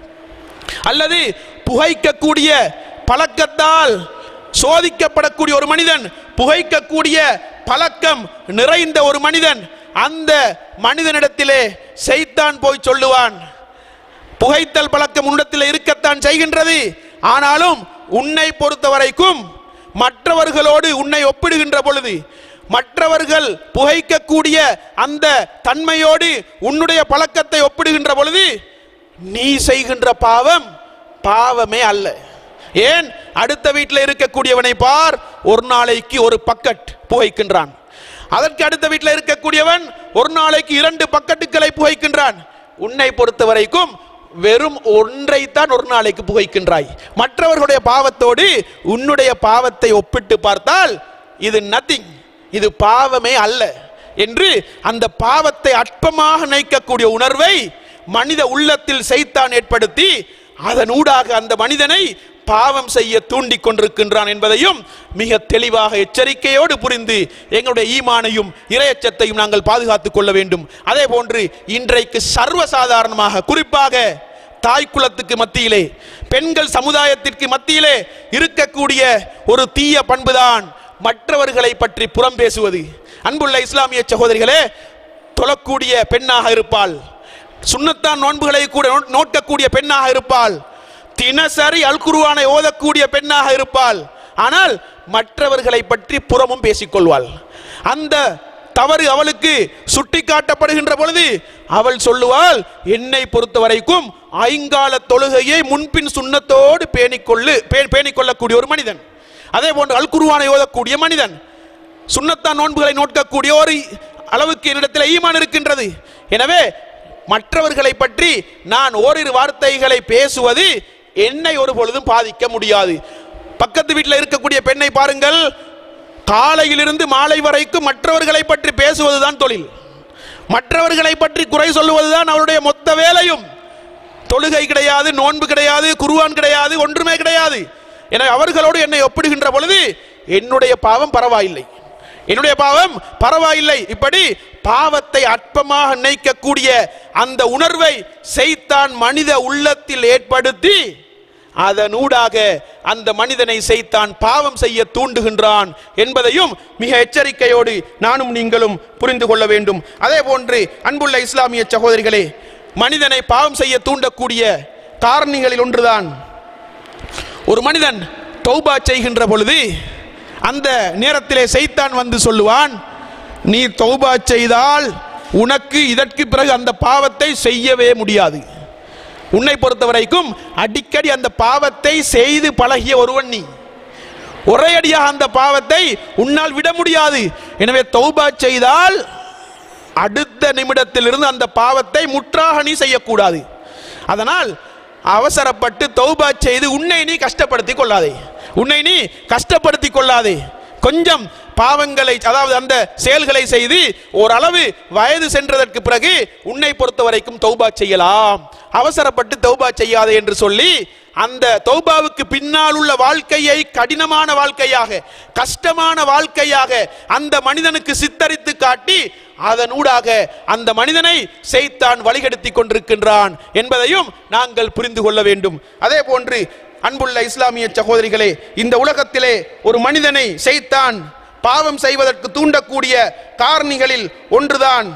அல்லது புகைக்கக்கூடிய பழக்கத்தால் சோதிக்கப்படக்கூடிய ஒரு மனிதன், புகைக்கக்கூடிய பழக்கம் நிறைந்த ஒரு மனிதன், அந்த மனிதனிடத்திலே சைத்தான் போய் சொல்லுவான், புகைத்தல் பழக்கம் உன்னிடத்தில் இருக்கத்தான் செய்கின்றது, ஆனாலும் உன்னை பொறுத்த வரைக்கும் மற்றவர்களோடு உன்னை ஒப்பிடுகின்ற பொழுது, மற்றவர்கள் புகைக்கக்கூடிய அந்த தன்மையோடு உன்னுடைய பழக்கத்தை ஒப்பிடுகின்ற பொழுது நீ செய்கின்ற பாவம் பாவமே அல்ல. ஏன்? அடுத்த வீட்டில் இருக்கக்கூடியவனை பார், ஒரு நாளைக்கு ஒரு பக்கெட் புகைக்கின்றான். அதற்கு அடுத்த வீட்டில் இருக்கக்கூடியவன் ஒரு நாளைக்கு 2 பக்கெட்டுகளை புகைக்கின்றான். உன்னை பொறுத்த வரைக்கும் வெறும் ஒன்றைத்தான் ஒரு நாளைக்கு புகைக்கின்றாய். மற்றவர்களுடைய பாவத்தோடு உன்னுடைய பாவத்தை ஒப்பிட்டு பார்த்தால் இது நத்திங், இது பாவமே அல்ல என்று அந்த பாவத்தை அற்பமாக நினைக்கக்கூடிய உணர்வை மனித உள்ளத்தில் சைத்தான் ஏற்படுத்தி அதனூடாக அந்த மனிதனை பாவம் செய்ய தூண்டிக் கொண்டிருக்கின்றான் என்பதையும் மிக தெளிவாக எச்சரிக்கையோடு புரிந்து எங்களுடைய ஈமானையும் இறையச்சத்தையும் நாங்கள் பாதுகாத்துக் கொள்ள வேண்டும். அதே போன்று இன்றைக்கு சர்வசாதாரணமாக குறிப்பாக தாய் குலத்துக்கு மத்தியிலே, பெண்கள் சமுதாயத்திற்கு மத்தியிலே இருக்கக்கூடிய ஒரு தீய பண்புதான் மற்றவர்களை பற்றி புறம் பேசுவது. அன்புள்ள இஸ்லாமிய சகோதரிகளே, தொழக்கூடிய பெண்ணாக இருப்பாள், சுன்னத்தான் நோன்புகளை கூட நோக்கக்கூடிய பெண்ணாக இருப்பாள், தினசரி அல் குர்ஆனை ஓதக்கூடிய பெண்ணாக இருப்பாள், ஆனால் மற்றவர்களை பற்றி புறமும் பேசிக்கொள்வாள். அந்த தவறு அவளுக்கு சுட்டி காட்டப்படுகின்ற பொழுது அவள் சொல்லுவாள், என்னை பொறுத்த வரைக்கும் ஐங்கால தொழுகையை முன்பின் சுன்னத்தோடு பேணிக்கொள்ளக்கூடிய ஒரு மனிதன், அதே போன்று அல் குர்ஆனை ஓதக்கூடிய மனிதன், சுன்னத்தான் நோன்புகளை நோக்கக்கூடிய ஒரு அளவுக்கு என்னிடத்தில் ஈமான் இருக்கின்றது. எனவே மற்றவர்களை பற்றி நான் ஓரிரு வார்த்தைகளை பேசுவது என்னை ஒரு பொழுதும் பாதிக்க முடியாது. பக்கத்து வீட்டில் இருக்கக்கூடிய பெண்ணை பாருங்கள், காலையிலிருந்து மாலை வரைக்கும் மற்றவர்களை பற்றி பேசுவதுதான் தொழில், மற்றவர்களை பற்றி குறை சொல்லுவதுதான் அவருடைய மொத்த வேலையும். தொழுகை கிடையாது, நோன்பு கிடையாது, குர்ஆன் கிடையாது, ஒன்றுமே கிடையாது. எனவே அவர்களோடு என்னை ஒப்பிடுகின்ற பொழுது என்னுடைய பாவம் பரவாயில்லை, என்னுடைய பாவம் பரவாயில்லை. இப்படி பாவத்தை அற்பமாக நினைக்கக்கூடிய அந்த உணர்வை சைத்தான் மனித உள்ளத்தில் ஏற்படுத்தி அதனூடாக அந்த மனிதனை சைத்தான் பாவம் செய்ய தூண்டுகின்றான் என்பதையும் மிக எச்சரிக்கையோடு நானும் நீங்களும் புரிந்து கொள்ள வேண்டும். அதே போன்று அன்புள்ள இஸ்லாமிய சகோதரிகளே, மனிதனை பாவம் செய்ய தூண்டக்கூடிய காரணிகளில் ஒன்றுதான், ஒரு மனிதன் தௌபா செய்கின்ற பொழுது அந்த நேரத்திலே சைத்தான் வந்து சொல்லுவான், நீ தௌபா செய்தால் உனக்கு இதற்கு பிறகு அந்த பாவத்தை செய்யவே முடியாது. உன்னை பொறுத்த வரைக்கும் அடிக்கடி அந்த பாவத்தை செய்து பழகிய ஒருவன் நீ, ஒரே அடியாக அந்த பாவத்தை உன்னால் விட முடியாது. எனவே தௌபா செய்தால் அடுத்த நிமிடத்திலிருந்து அந்த பாவத்தை முற்றாக நீ செய்யக்கூடாது. அதனால் அவசரப்பட்டு தௌபா செய்து உன்னை நீ கஷ்டப்படுத்திக் கொள்ளாதே, உன்னை நீ கஷ்டப்படுத்திக் கொள்ளாதே. கொஞ்சம் பாவங்களை, அதாவது அந்த செயல்களை செய்து ஓரளவு வயது சென்றதற்கு பிறகு உன்னை பொறுத்த வரைக்கும் தௌபா செய்யலாம், அவசரப்பட்டு தௌபா செய்யாதே என்று சொல்லி அந்த தௌபாவுக்கு பின்னால் உள்ள வாழ்க்கையை கடினமான வாழ்க்கையாக, கஷ்டமான வாழ்க்கையாக அந்த மனிதனுக்கு சித்தரித்து காட்டி அதனூடாக அந்த மனிதனை ஷைத்தான் வழிகெடுத்தி கொண்டிருக்கின்றான் என்பதையும் நாங்கள் புரிந்து கொள்ள வேண்டும். அதே போன்று அன்புள்ள இஸ்லாமிய சகோதரிகளே, இந்த உலகத்திலே ஒரு மனிதனை ஷைத்தான் பாவம் செய்வதற்கு தூண்டக்கூடிய காரணிகளில் ஒன்றுதான்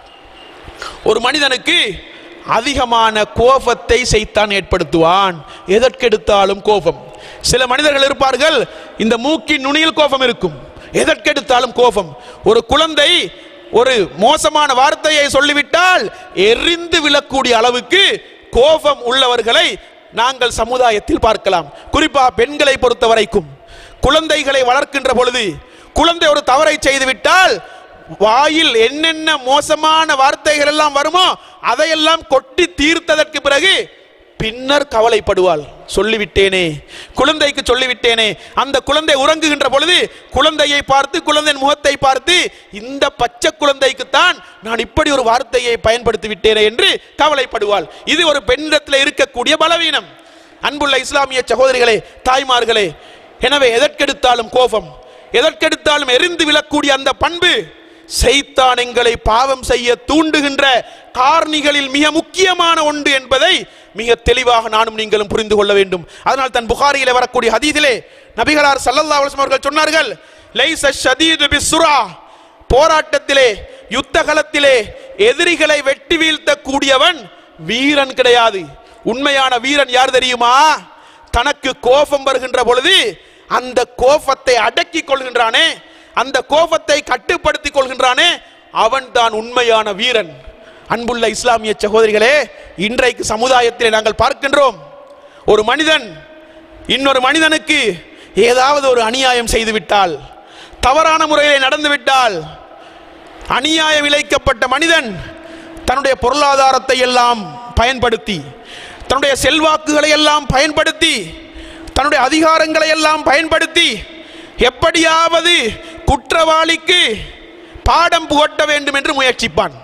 ஒரு மனிதனுக்கு அதிகமான கோபத்தை ஷைத்தான் ஏற்படுத்துவான். எதற்கெடுத்தாலும் கோபம். சில மனிதர்கள் இருப்பார்கள், இந்த மூக்கின் நுனியில் கோபம் இருக்கும், எதற்கெடுத்தாலும் கோபம். ஒரு குழந்தை ஒரு மோசமான வார்த்தையை சொல்லிவிட்டால் எரிந்து விழக்கூடிய அளவுக்கு கோபம் உள்ளவர்களை நாங்கள் சமுதாயத்தில் பார்க்கலாம். குறிப்பாக பெண்களை பொறுத்த வரைக்கும் குழந்தைகளை வளர்க்கின்ற பொழுது குழந்தை ஒரு தவறை செய்துவிட்டால் வாயில் என்னென்ன மோசமான வார்த்தைகள் எல்லாம் வருமோ அதையெல்லாம் கொட்டி தீர்த்ததற்கு பிறகு பின்னர் கவலைப்படுவாள். சொல்லிவிட்டேனே, குழந்தைக்கு சொல்லிவிட்டேனே. அந்த குழந்தை உறங்குகின்ற பொழுது குழந்தையை பார்த்து, குழந்தையின் முகத்தை பார்த்து, இந்த பச்சை குழந்தைக்குத்தான் நான் இப்படி ஒரு வார்த்தையை பயன்படுத்தி விட்டேனே என்று கவலைப்படுவாள். இது ஒரு பெண்ணிடத்தில் இருக்கக்கூடிய பலவீனம். அன்புள்ள இஸ்லாமிய சகோதரிகளே, தாய்மார்களே, எனவே எதற்கெடுத்தாலும் கோபம், எதற்கெடுத்தாலும் எரிந்து விழக்கூடிய அந்த பண்பு ஷைத்தான் எங்களை பாவம் செய்ய தூண்டுகின்ற காரணிகளில் மிக முக்கியமான ஒன்று என்பதை மிக தெளிவாக நானும் நீங்களும் புரிந்து கொள்ள வேண்டும். அதனால் தன் புகாரியிலே வரக்கூடிய ஹதீஸிலே நபிகளார் ஸல்லல்லாஹு அலைஹி வஸல்லம் அவர்கள் சொன்னார்கள், லைஸ ஷதீது பிஸ்ஸுரா, போராட்டத்திலே யுத்த களத்திலே எதிரிகளை வெட்டி வீழ்த்த கூடியவன் வீரன் கிடையாது. உண்மையான வீரன் யார் தெரியுமா? தனக்கு கோபம் வருகின்ற பொழுது அந்த கோபத்தை அடக்கிக் கொள்கின்றானே, அந்த கோபத்தை கட்டுப்படுத்திக் கொள்கின்றானே, அவன் தான் உண்மையான வீரன். அன்புள்ள இஸ்லாமிய சகோதரிகளே, இன்றைக்கு சமுதாயத்திலே நாங்கள் பார்க்கின்றோம், ஒரு மனிதன் இன்னொரு மனிதனுக்கு ஏதாவது ஒரு அநியாயம் செய்துவிட்டால், தவறான முறையிலே நடந்துவிட்டால், அநியாயம் இழைக்கப்பட்ட மனிதன் தன்னுடைய பொருளாதாரத்தை எல்லாம் பயன்படுத்தி, தன்னுடைய செல்வாக்குகளை எல்லாம் பயன்படுத்தி, தன்னுடைய அதிகாரங்களை எல்லாம் பயன்படுத்தி எப்படியாவது குற்றவாளிக்கு பாடம் புகட்ட வேண்டும் என்று முயற்சிப்பான்.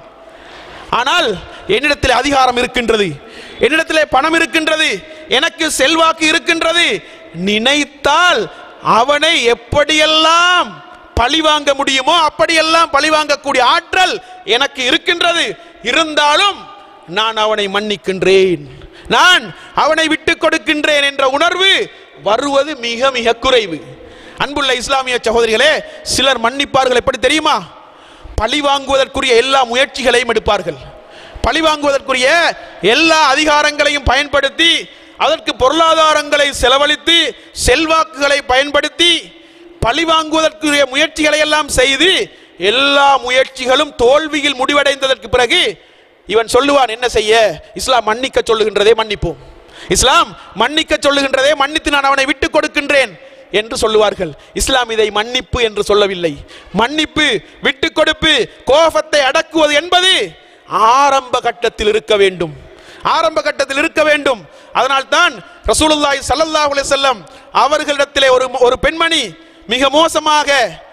ஆனால் என்னிடத்தில் அதிகாரம் இருக்கின்றது, என்னிடத்திலே பணம் இருக்கின்றது, எனக்கு செல்வாக்கு இருக்கின்றது, நினைத்தால் அவனை எப்படியெல்லாம் பழிவாங்க முடியுமோ அப்படியெல்லாம் பழிவாங்கக்கூடிய ஆற்றல் எனக்கு இருக்கின்றது. இருந்தாலும் நான் அவனை மன்னிக்கின்றேன், நான் அவனை விட்டுக் கொடுக்கின்றேன் என்ற உணர்வு வருவது மிக மிக குறைவு. அன்புள்ள இஸ்லாமிய சகோதரிகளே, சிலர் மன்னிப்பார்கள். எப்படி தெரியுமா? பழி வாங்குவதற்குரிய எல்லா முயற்சிகளையும் எடுப்பார்கள், பழி வாங்குவதற்குரிய எல்லா அதிகாரங்களையும் பயன்படுத்தி, அதற்கு பொருளாதாரங்களை செலவழித்து, செல்வாக்குகளை பயன்படுத்தி பழி வாங்குவதற்குரிய முயற்சிகளை எல்லாம் செய்து, எல்லா முயற்சிகளும் தோல்வியில் முடிவடைந்ததற்கு பிறகு இவன் சொல்லுவான், என்ன செய்ய? இஸ்லாம் மன்னிக்க சொல்லுகின்றதே மன்னிப்போம், இஸ்லாம் மன்னிக்க சொல்லுகின்றதே மன்னித்து நான் அவனை விட்டுக் கொடுக்கின்றேன் என்று சொல்லுவார்கள். இஸ்லாம் இதை மன்னிப்பு என்று சொல்லவில்லை. மன்னிப்பு, விட்டுக் கொடுப்பு, கோபத்தை அடக்குவது என்பது ஆரம்ப கட்டத்தில் இருக்க வேண்டும், ஆரம்ப கட்டத்தில் இருக்க வேண்டும். அதனால் தான் ரசூலுல்லாஹி ஸல்லல்லாஹு அலைஹி வஸல்லம் அவர்களிடத்திலே ஒரு பெண்மணி மிக மோசமாக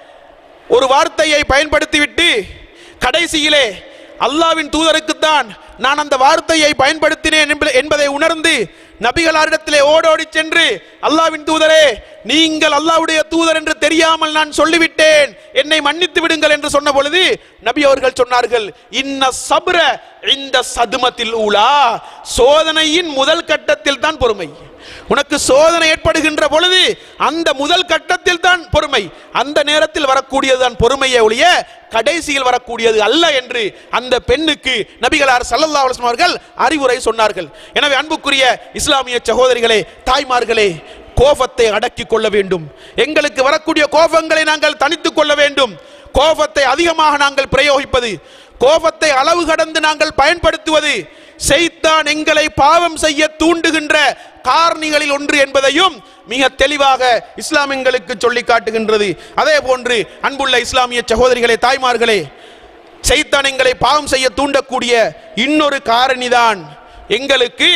ஒரு வார்த்தையை பயன்படுத்திவிட்டு கடைசியிலே அல்லாஹ்வின் தூதருக்குத்தான் நான் அந்த வார்த்தையை பயன்படுத்தினேன் என்பதை உணர்ந்து நபிகளாரிடத்திலே ஓடோடி சென்று, அல்லாஹ்வின் தூதரே, நீங்கள் அல்லாஹ்வுடைய தூதர் என்று தெரியாமல் நான் சொல்லிவிட்டேன், என்னை மன்னித்து விடுங்கள் என்று சொன்ன பொழுது நபி அவர்கள் சொன்னார்கள், இன்ன சப்ர இந்த சதுமத்தில் ஊலா, சோதனையின் முதல் கட்டத்தில் தான் பொறுமை. உனக்கு சோதனை ஏற்படுகின்ற பொழுது அந்த முதல் கட்டத்தில் தான் பொறுமை, அந்த நேரத்தில் வரக்கூடியதுதான் பொறுமையை ஒழிய கடைசியில் வரக்கூடியது அல்ல என்று அந்த பெண்ணுக்கு நபிகளார் ஸல்லல்லாஹு அலைஹி வஸல்லம் அவர்கள் அறிவுரை சொன்னார்கள். எனவே அன்புக்குரிய இஸ்லாமிய சகோதரிகளே, தாய்மார்களே, கோபத்தை அடக்கிக் கொள்ள வேண்டும். எங்களுக்கு வரக்கூடிய கோபங்களை நாங்கள் தனித்துக் கொள்ள வேண்டும். கோபத்தை அதிகமாக நாங்கள் பிரயோகிப்பது, கோபத்தை அளவு கடந்து நாங்கள் பயன்படுத்துவது ஷைத்தான் எங்களை பாவம் செய்ய தூண்டுகின்ற காரணிகளில் ஒன்று என்பதையும் மிக தெளிவாக இஸ்லாம் எங்களுக்கு சொல்லி காட்டுகின்றது. அதே போன்று அன்புள்ள இஸ்லாமிய சகோதரிகளே, தாய்மார்களே, ஷைத்தான் எங்களை பாவம் செய்ய தூண்டக்கூடிய இன்னொரு காரணிதான் எங்களுக்கு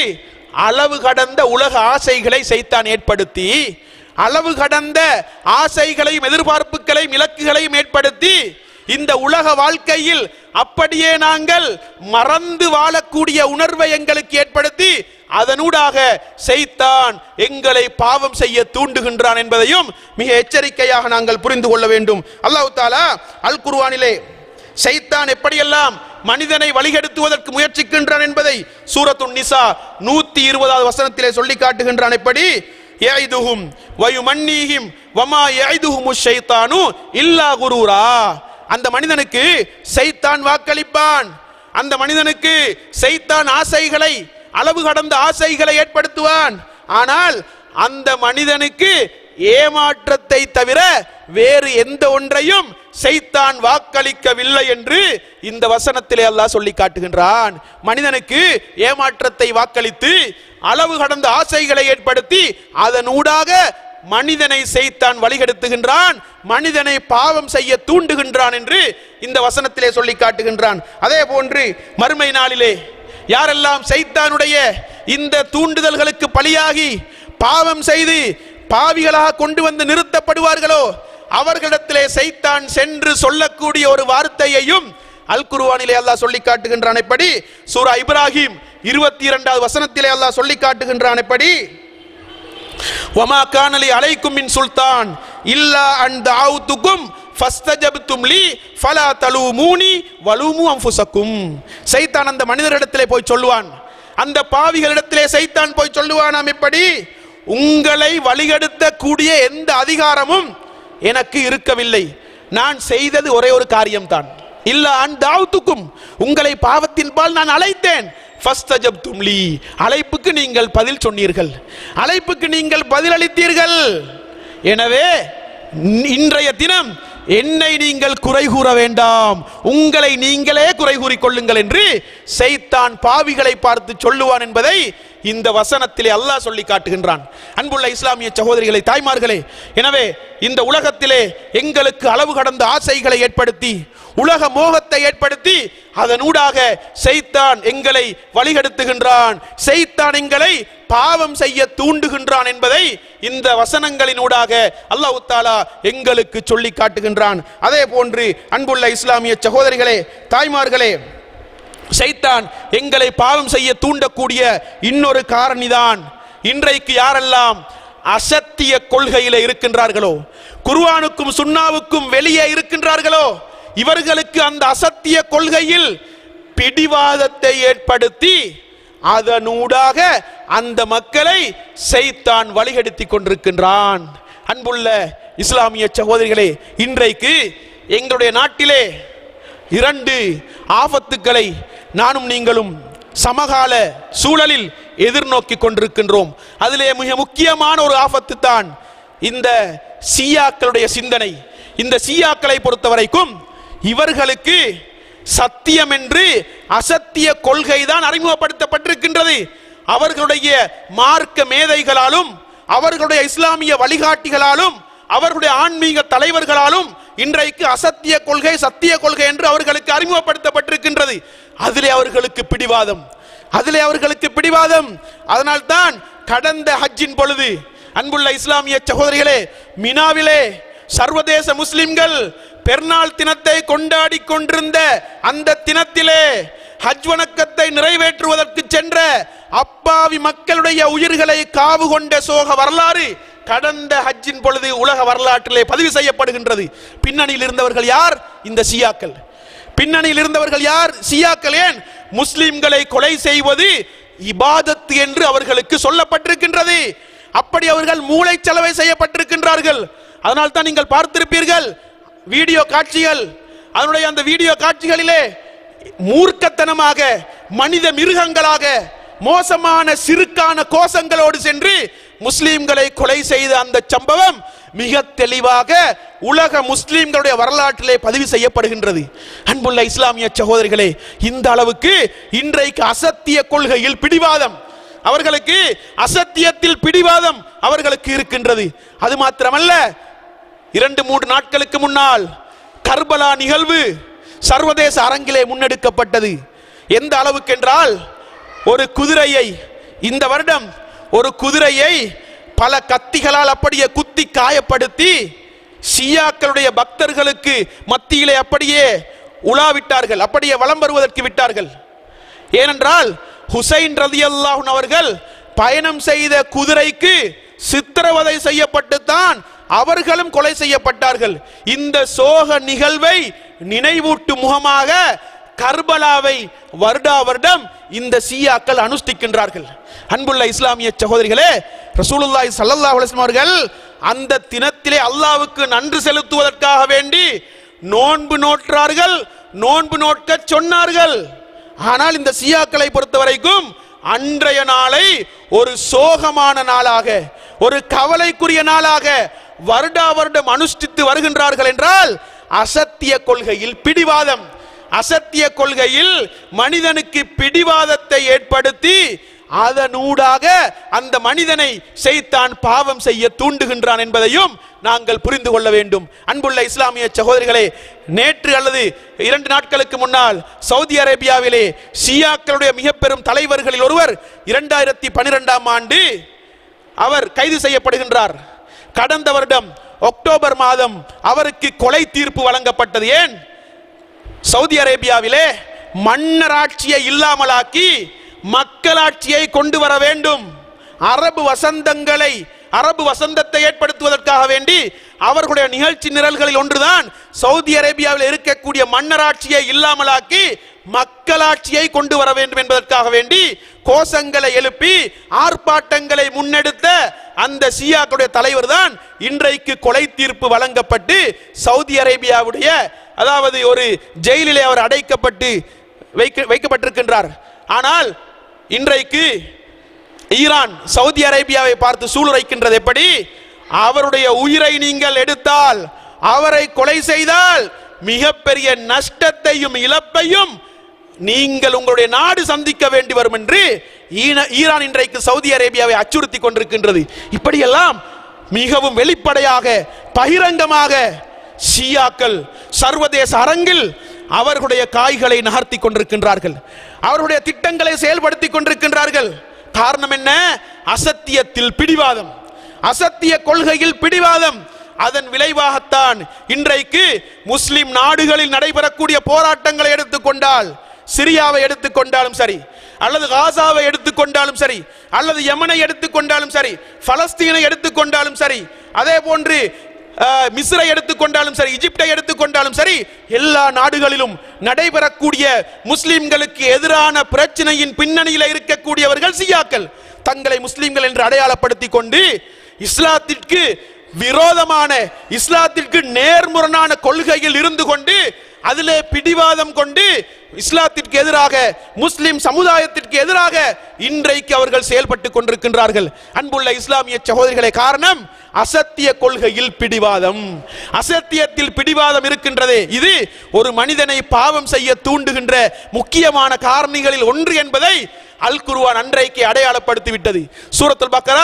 அளவு கடந்த உலக ஆசைகளை சைத்தான் ஏற்படுத்தி, அளவு கடந்த ஆசைகளையும் எதிர்பார்ப்புகளையும் இலக்குகளையும் ஏற்படுத்தி, இந்த உலக வாழ்க்கையில் அப்படியே நாங்கள் மறந்து வாழக்கூடிய உணர்வை எங்களுக்கு ஏற்படுத்தி, அதனூடாக சைத்தான் எங்களை பாவம் செய்ய தூண்டுகின்றான் என்பதையும் மிக எச்சரிக்கையாக நாங்கள் புரிந்து கொள்ள வேண்டும். அல்லாஹ் தஆலா அல் குர்ஆனிலே சைத்தான் எப்படியெல்லாம் மனிதனை வழிகெடுத்துவதற்கு முயற்சிக்கின்றான் என்பதை சூரத்துன் நிசா 120வது வசனத்திலே சொல்லி காட்டுகின்றான். எப்படி? யஇதுஹும் வயுமன்னீஹிம் வமா யஇதுஹுமுஷ் ஷைத்தானு இல்லா குரூரா. அந்த மனிதனுக்கு சைத்தான் வாக்களிப்பான், அந்த மனிதனுக்கு சைத்தான் ஆசைகளை, அளவு கடந்த ஆசைகளை ஏற்படுத்துவான். ஆனால் அந்த மனிதனுக்கு ஏமாற்றத்தை தவிர வேறு எந்த ஒன்றையும் சைத்தான் வாக்களிக்கவில்லை என்று இந்த வசனத்திலே அல்லாஹ் சொல்லி காட்டுகின்றான். மனிதனுக்கு ஏமாற்றத்தை வாக்களித்து, அளவு கடந்த ஆசைகளை ஏற்படுத்தி, அதனூடாக மனிதனை சைத்தான் வழிகெடுத்துகின்றான், மனிதனை பாவம் செய்ய தூண்டுகின்றான் என்று இந்த வசனத்திலே சொல்லி காட்டுகின்றான். அதே போன்று மறுமை நாளிலே யாரெல்லாம் சைத்தானுடைய இந்த தூண்டுதல்களுக்கு பலியாகி பாவம் செய்து பாவிகளாக கொண்டு வந்து நிறுத்தப்படுவார்களோ, அவர்களிடத்திலே சைத்தான் சென்று சொல்லக்கூடிய ஒரு வார்த்தையையும் அல் குர்ஆனிலே அல்லாஹ் சொல்லி காட்டுகின்றான். எப்படி? சூரா இப்ராஹிம் 22வது வசனத்திலே அல்லாஹ் சொல்லி காட்டுகின்றான். எப்படி? வமா கானலி அலைக்கும் மின் சுல்தான் இல்லா அன் தஅவுதுகும் ஃபஸ்தஜப்தும் லி ஃபலா தலூமூனி வலூமு அன்ஃபுஸக்கும். சைத்தான் அந்த மனிதரிடத்திலே போய் சொல்லுவான், அந்த பாவிகளிடத்திலே சைத்தான் போய் சொல்லுவானாம். எப்படி? உங்களை வழிகெடுத்த கூடிய எந்த அதிகாரமும் எனக்கு இருக்கவில்லை, நான் செய்தது ஒரே ஒரு காரியம்தான். இல்லா அன் தஅவுதுகும், உங்களை பாவத்தின் பால் நான் அழைத்தேன். ஃபஸ்தஜப்தும் லி, அழைப்புக்கு நீங்கள் பதில் சொன்னீர்கள், அழைப்புக்கு நீங்கள் பதில் அளித்தீர்கள். எனவே இன்றைய தினம் என்னை நீங்கள் குறை கூற வேண்டாம், உங்களை நீங்களே குறை கூறிக் கொள்ளுங்கள் என்று சைத்தான் பாவிகளை பார்த்து சொல்லுவான் என்பதை இந்த வசனத்திலே அல்லாஹ் சொல்லி காட்டுகின்றான். அன்புள்ள இஸ்லாமிய சகோதரிகளை, தாய்மார்களே, எனவே இந்த உலகத்திலே எங்களுக்கு அளவு கடந்த ஆசைகளை ஏற்படுத்தி, உலக மோகத்தை ஏற்படுத்தி, அதனூடாக சைத்தான் எங்களை வழிகெடுத்துகின்றான், சைத்தான் எங்களை பாவம் செய்ய தூண்டுகின்றான் என்பதை இந்த வசனங்களினூடாக அல்லாஹ் தஆலா எங்களுக்கு சொல்லி காட்டுகின்றான். அதே போன்று அன்புள்ள இஸ்லாமிய சகோதரிகளே, தாய்மார்களே, சைத்தான் எங்களை பாவம் செய்ய தூண்டக்கூடிய இன்னொரு காரணிதான், இன்றைக்கு யாரெல்லாம் அசத்திய கொள்கையிலே இருக்கின்றார்களோ, குர்ஆனுக்கும் சுன்னாவுக்கும் வெளியே இருக்கின்றார்களோ, இவர்களுக்கு அந்த அசத்திய கொள்கையில் பிடிவாதத்தை ஏற்படுத்தி அதனூடாக அந்த மக்களை சைத்தான் வழிகெடுத்துக் கொண்டிருக்கின்றான். அன்புள்ள இஸ்லாமிய சகோதரிகளே, இன்றைக்கு எங்களுடைய நாட்டிலே 2 ஆபத்துக்களை நானும் நீங்களும் சமகால சூழலில் எதிர்நோக்கி கொண்டிருக்கின்றோம். அதிலே மிக முக்கியமான ஒரு ஆபத்து தான் இந்த ஷியாக்களுடைய சிந்தனை. இந்த ஷியாக்களை பொறுத்தவரைக்கும் இவர்களுக்கு சத்தியம் என்று அசத்திய கொள்கை தான் அறிமுகப்படுத்தப்பட்டிருக்கின்றது. அவர்களுடைய மார்க்க மேதைகளாலும், அவர்களுடைய இஸ்லாமிய வழிகாட்டிகளாலும், அவர்களுடைய ஆன்மீக தலைவர்களாலும் இன்றைக்கு அசத்திய கொள்கை சத்திய கொள்கை என்று அவர்களுக்கு அறிமுகப்படுத்தப்பட்டிருக்கின்றது. அதிலே அவர்களுக்கு பிடிவாதம், அதிலே அவர்களுக்கு பிடிவாதம். அதனால்தான் கடந்த ஹஜ்ஜின் பொழுது அன்புள்ள இஸ்லாமிய சகோதரிகளே, மினாவிலே சர்வதேச முஸ்லிம்கள் பெருநாள் தினத்தை கொண்டாடி கொண்டிருந்த அந்த தினத்திலே ஹஜ் வணக்கத்தை நிறைவேற்றுவதற்கு சென்ற அப்பாவி மக்களுடைய உயிர்களை காவு கொண்ட சோக வரலாறு கடந்த ஹஜ்ஜின் பொழுது உலக வரலாற்றிலே பதிவு செய்யப்படுகின்றது. பின்னணியில் இருந்தவர்கள் யார்? இந்த ஷியாக்கள். பின்னணியில் இருந்தவர்கள் யார்? ஷியாக்கள். ஏன்? முஸ்லிம்களை கொலை செய்வது இபாதத் என்று அவர்களுக்கு சொல்லப்பட்டிருக்கின்றது. அப்படி அவர்கள் மூளைச்சலவை செய்யப்பட்டிருக்கின்றார்கள். அதனால் தான் நீங்கள் பார்த்திருப்பீர்கள் வீடியோ காட்சிகள், அதனுடைய அந்த வீடியோ காட்சிகளிலே மூர்க்கத்தனமாக மனித மிருகங்களாக மோசமான சிறுக்கான கோஷங்களோடு சென்று முஸ்லிம்களை கொலை செய்த அந்த சம்பவம் மிக தெளிவாக உலக முஸ்லிம்களுடைய வரலாற்றிலே பதிவு செய்யப்படுகின்றது. அன்புள்ள இஸ்லாமிய சகோதரிகளே, இந்த அளவுக்கு இன்றைக்கு அசத்திய கொள்கையில் பிடிவாதம், அவர்களுக்கு அசத்தியத்தில் பிடிவாதம் அவர்களுக்கு இருக்கின்றது. அது மாத்திரமல்ல, 2-3 நாட்களுக்கு முன்னால் கர்பலா நிகழ்வு சர்வதேச அரங்கிலே முன்னெடுக்கப்பட்டது. எந்த அளவுக்கு என்றால், ஒரு குதிரையை இந்த வருடம் ஒரு குதிரையை பல கத்திகளால் அப்படியே குத்தி காயப்படுத்தி ஷியாக்களுடைய பக்தர்களுக்கு மத்தியிலே அப்படியே உலாவிட்டார்கள், அப்படியே வலம் வருவதற்கு விட்டார்கள். ஏனென்றால் ஹுசைன் ரலியல்லாஹு அன்ஹு அவர்கள் பயணம் செய்த குதிரைக்கு சித்திரவதை செய்யப்பட்டுத்தான் அவர்களும் கொலை செய்யப்பட்டார்கள். இந்த சோக நிகழ்வை நினைவூட்டும் முகமாக கர்பலாவை வருடா வருடம் இந்த ஷியாக்கள் அனுஷ்டிக்கின்றார்கள். அன்புள்ள இஸ்லாமிய சகோதரிகளே, ரசூலுல்லாஹி ஸல்லல்லாஹு அலைஹி வஸல்லம் அவர்கள் அந்த தினத்திலே அல்லாஹ்வுக்கு நன்றி செலுத்துவதற்காக வேண்டி நோன்பு நோற்றார்கள், நோன்பு நோட்க சொன்னார்கள். ஆனால் இந்த ஷியாக்களை பொறுத்தவரைக்கும் அன்றைய நாளை ஒரு சோகமான நாளாக, ஒரு கவலைக்குரிய நாளாக வருடா வருடம் அனுஷ்டித்து வருகின்றார்கள். என்றால் அசத்திய கொள்கையில் பிடிவாதம், அசத்திய கொள்கையில் மனிதனுக்கு பிடிவாதத்தை ஏற்படுத்தி அதனூடாக அந்த மனிதனை ஷைத்தான் பாவம் செய்ய தூண்டுகின்றான் என்பதையும் நாங்கள் புரிந்து கொள்ள வேண்டும். அன்புள்ள இஸ்லாமிய சகோதரிகளே, நேற்று அல்லது 2 நாட்களுக்கு முன்னால் சவுதி அரேபியாவிலே ஷியாக்களுடைய மிக பெரும் தலைவர்களில் ஒருவர் 2012ஆம் ஆண்டு அவர் கைது செய்யப்படுகின்றார். கடந்த வருடம் அக்டோபர் மாதம் அவருக்கு கொலை தீர்ப்பு வழங்கப்பட்டது. ஏன்? சவுதி அரேபியாவிலே மன்னராட்சியை இல்லாமலாக்கி மக்களாட்சியை கொண்டு வர வேண்டும். அரபு வசந்தத்தை ஏற்படுத்துவதற்காக வேண்டி அவர்களுடைய நிகழ்ச்சி நிரல்களில் ஒன்றுதான் சவுதி அரேபியாவில் இருக்கக்கூடிய மன்னராட்சியை இல்லாமலாக்கி மக்களாட்சியை கொண்டு வர வேண்டும் என்பதற்காக வேண்டி கோஷங்களை எழுப்பி ஆர்ப்பாட்டங்களை முன்னெடுத்த அந்த ஷியாக்களுடைய தலைவர் தான் இன்றைக்கு கொலை தீர்ப்பு வழங்கப்பட்டு சவுதி அரேபியாவுடைய அதாவது ஒரு ஜெயிலிலே அவர் அடைக்கப்பட்டு வைக்கப்பட்டிருக்கின்றார். ஆனால் இன்றைக்கு ஈரான் சவுதி அரேபியாவை பார்த்து சூளுரைக்கின்றது. எப்படி? அவருடைய உயிரை நீங்கள் எடுத்தால், அவரை கொலை செய்தால் மிகப்பெரிய நஷ்டத்தையும் இழப்பையும் நீங்கள் உங்களுடைய நாடு சந்திக்க வேண்டி வரும் என்று ஈரான் இன்றைக்கு சவுதி அரேபியாவை அச்சுறுத்தி கொண்டிருக்கின்றது. இப்படியெல்லாம் மிகவும் வெளிப்படையாக பகிரங்கமாக ஷியாக்கள் சர்வதேச அரங்கில் அவர்களுடைய காய்களை நகர்த்தி கொண்டிருக்கின்றார்கள், அவர்களுடைய திட்டங்களை செயல்படுத்தி கொண்டிருக்கின்றார்கள். காரணம் என்ன? அசத்தியத்தில் பிடிவாதம், அசத்திய கொள்கையில் பிடிவாதம். அதன் விளைவாகத்தான் இன்றைக்கு முஸ்லிம் நாடுகளில் நடைபெறக்கூடிய போராட்டங்களை எடுத்துக்கொண்டால், சிரியாவை எடுத்துக்கொண்டாலும் சரி, அல்லது காசாவை எடுத்துக்கொண்டாலும் சரி, அல்லது யமனை எடுத்துக்கொண்டாலும் சரி, பலஸ்தீனை எடுத்துக்கொண்டாலும் சரி, அதே போன்று மிஸ்ரை எடுத்துக்கொண்டாலும் சரி, எகிப்தை எடுத்துக்கொண்டாலும் சரி, எல்லா நாடுகளிலும் நடைபெறக்கூடிய முஸ்லிம்களுக்கு எதிரான பிரச்சனையின் பின்னணியில் இருக்கக்கூடியவர்கள் ஷியாக்கள். தங்களை முஸ்லிம்கள் என்று அடையாளப்படுத்திக் கொண்டு இஸ்லாத்திற்கு விரோதமான, இஸ்லாத்திற்கு நேர்முரணான கொள்கையில் இருந்து கொண்டு அதிலே பிடிவாதம் கொண்டு இஸ்லாத்திற்கு எதிராக, முஸ்லிம் சமுதாயத்திற்கு எதிராக இன்றைக்கு அவர்கள் செயல்பட்டுக் கொண்டிருக்கின்றார்கள். அன்புள்ள இஸ்லாமிய சகோதரிகளே, காரணம் அசத்திய கொள்கையில் பிடிவாதம். அசத்தியத்தில் பிடிவாதம் இருக்கின்றதே, இது ஒரு மனிதனை பாவம் செய்ய தூண்டுகின்ற முக்கியமான காரணிகளில் ஒன்று என்பதை அல் குர்ஆன் அன்றைக்கு அடையாளப்படுத்தி விட்டது. சூரத்துல் பக்ரா